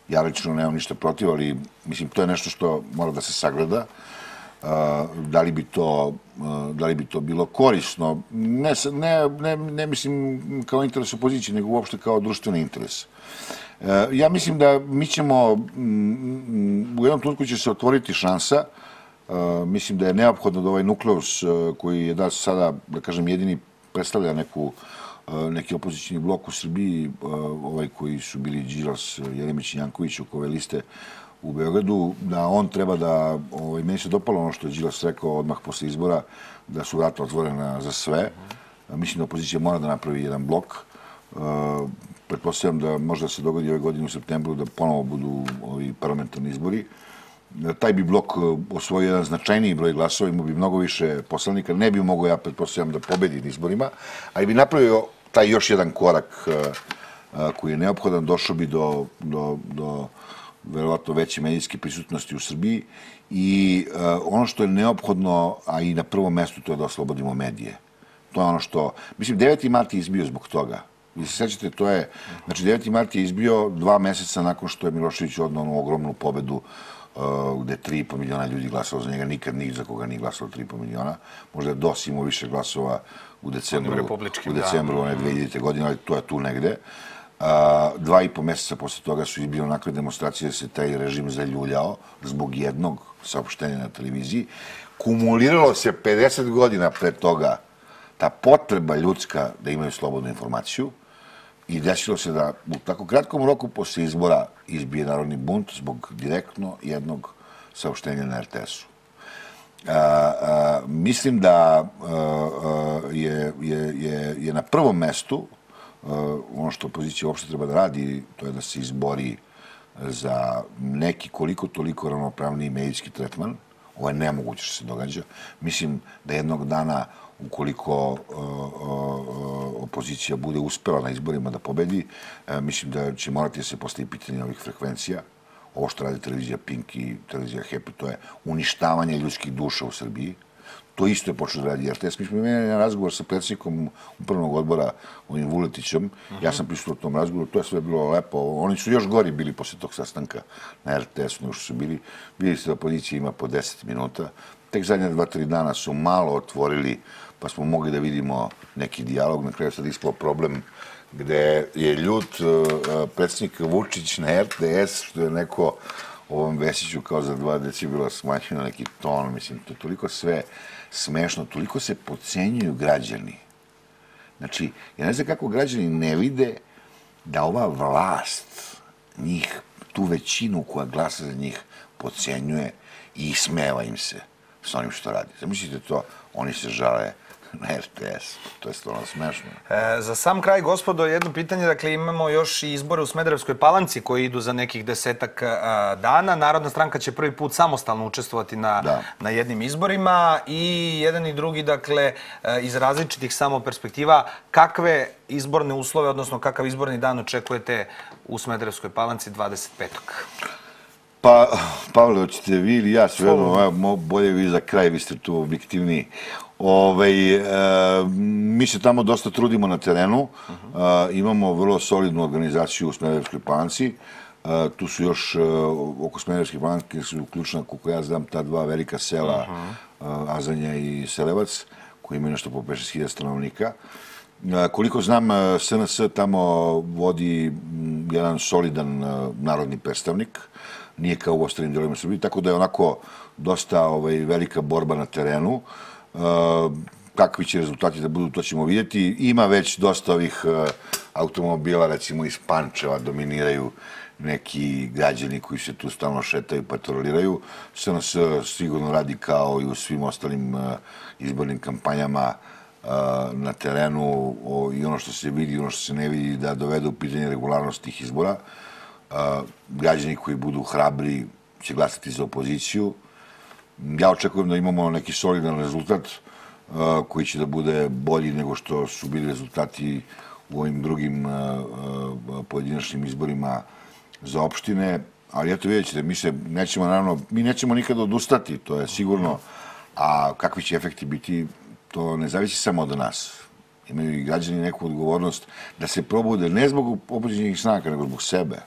Ja lično nemam ništa protiv, ali mislim, to je nešto što mora da se sagleda. Da li bi to bilo korisno? Ne mislim kao interes opozicije, nego uopšte kao društveni interes. Ja mislim da mi ćemo, u jednom trenutku će se otvoriti šansa. Mislim da je neophodno da ovaj nukleus koji je da sada, da kažem, jedini predstavlja neki opozicijni blok u Srbiji, ovaj koji su bili Đilas, Jeremić i Janković oko ove liste u Beogradu, da on treba da, meni se dopalo ono što je Đilas rekao odmah posle izbora, da su vrata otvorena za sve. Mislim da opozicija mora da napravi jedan blok. Pretpostavljam da možda se dogodi ove godine u septembru da ponovo budu ovi parlamentarni izbori. Taj bi blok osvojio jedan značajniji broj glasova, imao bi mnogo više poslanika. Ne bi mogao, ja pretpostavljam, da pobedi na izborima, ali bi napravio taj još jedan korak koji je neophodan, došao bi do verovatno veće medijske prisutnosti u Srbiji i ono što je neophodno, a i na prvom mestu, to je da oslobodimo medije. To je ono što, mislim, 9. mart je izbio zbog toga. Vi se sećate, to je, znači 9. mart je izbio 2 meseca nakon što je Milošević odnao onu ogromnu pobedu gde 3,5 miliona ljudi glasalo za njega, nikad za koga nije glasalo 3,5 miliona. Možda je DOS imao više glasova u decembru one 2000. godine, ali to je tu negde. 2,5 meseca posle toga su izbile onakve demonstracije da se taj režim zaljuljao zbog jednog saopštenja na televiziji. Kumuliralo se 50 godina pre toga ta potreba ljudska da imaju slobodnu informaciju i desilo se da u tako kratkom roku posle izbora izbije narodni bunt zbog direktno jednog saopštenja na RTS-u. Mislim da je na prvom mestu ono što opozicija uopšte treba da radi, to je da se izbori za neki koliko toliko ravnopravniji medijski tretman. Ovo je nemoguće što se događa. Mislim da jednog dana, ukoliko opozicija bude uspela na izborima da pobedi, mislim da će morati da se postavi pitanje ovih frekvencija. Ovo što radi televizija Pink i televizija Happy, to je uništavanje ljudskih duša u Srbiji. To isto je počeo da radi RTS. Mi smo imali jedan razgovor sa predsjednikom upravnog odbora, ovim Vuletićem. Ja sam prisutovao tom razgovoru, to je sve bilo lepo. Oni su još gori bili posle tog sastanka na RTS-u nego što su bili. Vidjeli ste da opozicija ima po 10 minuta. Tek zadnje 2-3 dana su malo otvorili, pa smo mogli da vidimo neki dijalog. Na kraju sad ispao problem gde je ljut predsjednik Vučić na RTS, što je neko ovom Vesiću kao za 2 decibela smanjio neki ton. Mislim, to je toliko sve smešno, toliko se podcenjuju građani. Znači, ja ne znam kako građani ne vide da ova vlast njih, tu većinu koja glasa za njih, podcenjuje i ismeva im se s onim što radi. Zamislite to, oni se žale na RTS. To je stvarno smešno. Za sam kraj, gospodo, jedno pitanje. Dakle, imamo još i izbore u Smederevskoj Palanci koji idu za nekih 10-ak dana. Narodna stranka će prvi put samostalno učestvovati na jednim izborima i jedan i drugi, dakle, iz različitih samo perspektiva. Kakve izborne uslove, odnosno kakav izborni dan očekujete u Smederevskoj Palanci 25. Pa, Pavle, hoćete vi ili ja, svejedno, bolje vi za kraj, vi ste tu objektivniji. Mi se tamo dosta trudimo na terenu, imamo vrlo solidnu organizaciju u Smederevskoj Palanci. Tu su još, oko Smederevske Palanke su ključna, koliko ja znam, ta 2 velika sela, Azanja i Selevac, koji imaju nešto po 5-6 stanovnika. Koliko znam, SNS tamo vodi jedan solidan narodni predstavnik, nije kao u ostalim delovima Srbije, tako da je onako dosta velika borba na terenu. Kakvi će rezultati da budu, to ćemo vidjeti. Ima već dosta ovih automobila, recimo iz Pančeva, dominiraju neki građani koji se tu stalno šetaju, patroliraju. SNS sigurno radi kao i u svim ostalim izbornim kampanjama na terenu i ono što se vidi i ono što se ne vidi da dovede u pitanje regularnost tih izbora. Građani koji budu hrabri će glasati za opoziciju. Ja očekujem da imamo neki solidan rezultat koji će da bude bolji nego što su bili rezultati u ovim drugim pojedinačnim izborima za opštine. Ali eto vidjet ćete, mi nećemo nikada odustati, to je sigurno. A kakvi će efekti biti, to ne zavisi samo od nas. Imaju i građani neku odgovornost da se probude ne zbog opozicijnih snaga, nego zbog sebe.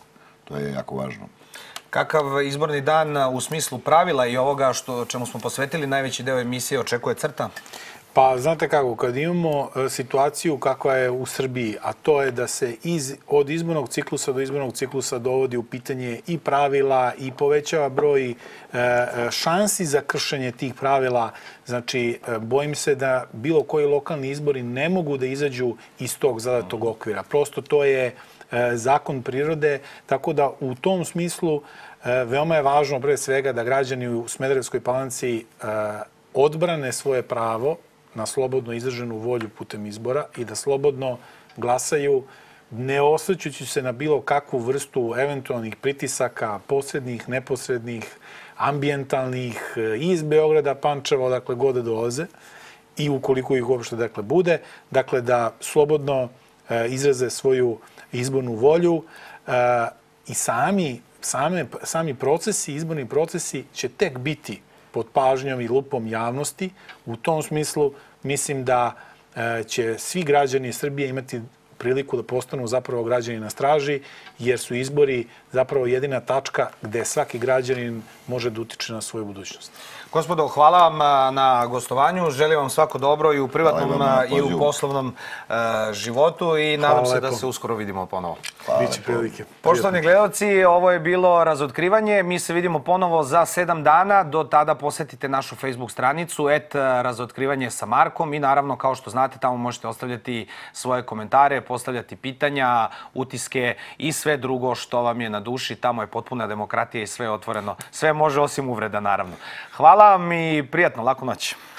To je jako važno. Kakav izborni dan u smislu pravila i ovoga čemu smo posvetili najveći deo emisije očekuje CRTA? Pa, znate kako, kad imamo situaciju kakva je u Srbiji, a to je da se od izbornog ciklusa do izbornog ciklusa dovodi u pitanje i pravila i povećava broj šansi za kršenje tih pravila, znači, bojim se da bilo koji lokalni izbori ne mogu da izađu iz tog zadatog okvira. Prosto to je zakon prirode, tako da u tom smislu veoma je važno pre svega da građani u Smederevskoj Palanci odbrane svoje pravo na slobodno izraženu volju putem izbora i da slobodno glasaju, ne osvrćući se na bilo kakvu vrstu eventualnih pritisaka, posrednih, neposrednih, ambijentalnih, iz Beograda, Pančeva, odakle god da dolaze i ukoliko ih uopšte bude, dakle da slobodno izraze svoju izbornu volju i sami procesi, izborni procesi će tek biti pod pažnjom i lupom javnosti. U tom smislu mislim da će svi građani Srbije imati priliku da postanu zapravo građani na straži, jer su izbori zapravo jedina tačka gde svaki građanin može da utiče na svoju budućnost. Gospodo, hvala vam na gostovanju. Želim vam svako dobro i u privatnom i u poslovnom životu i nadam se da se uskoro vidimo ponovo. Biće prilike. Poštovani gledalci, ovo je bilo Razotkrivanje. Mi se vidimo ponovo za 7 dana. Do tada posetite našu Facebook stranicu @Razotkrivanje sa Markom i naravno, kao što znate, tamo možete ostavljati svoje komentare, postavljati pitanja, utiske i sve drugo što vam je na duši. Tamo je potpuna demokratija i sve otvoreno. Sve može osim uvreda, naravno. Hvala vam i prijatno, laku noć.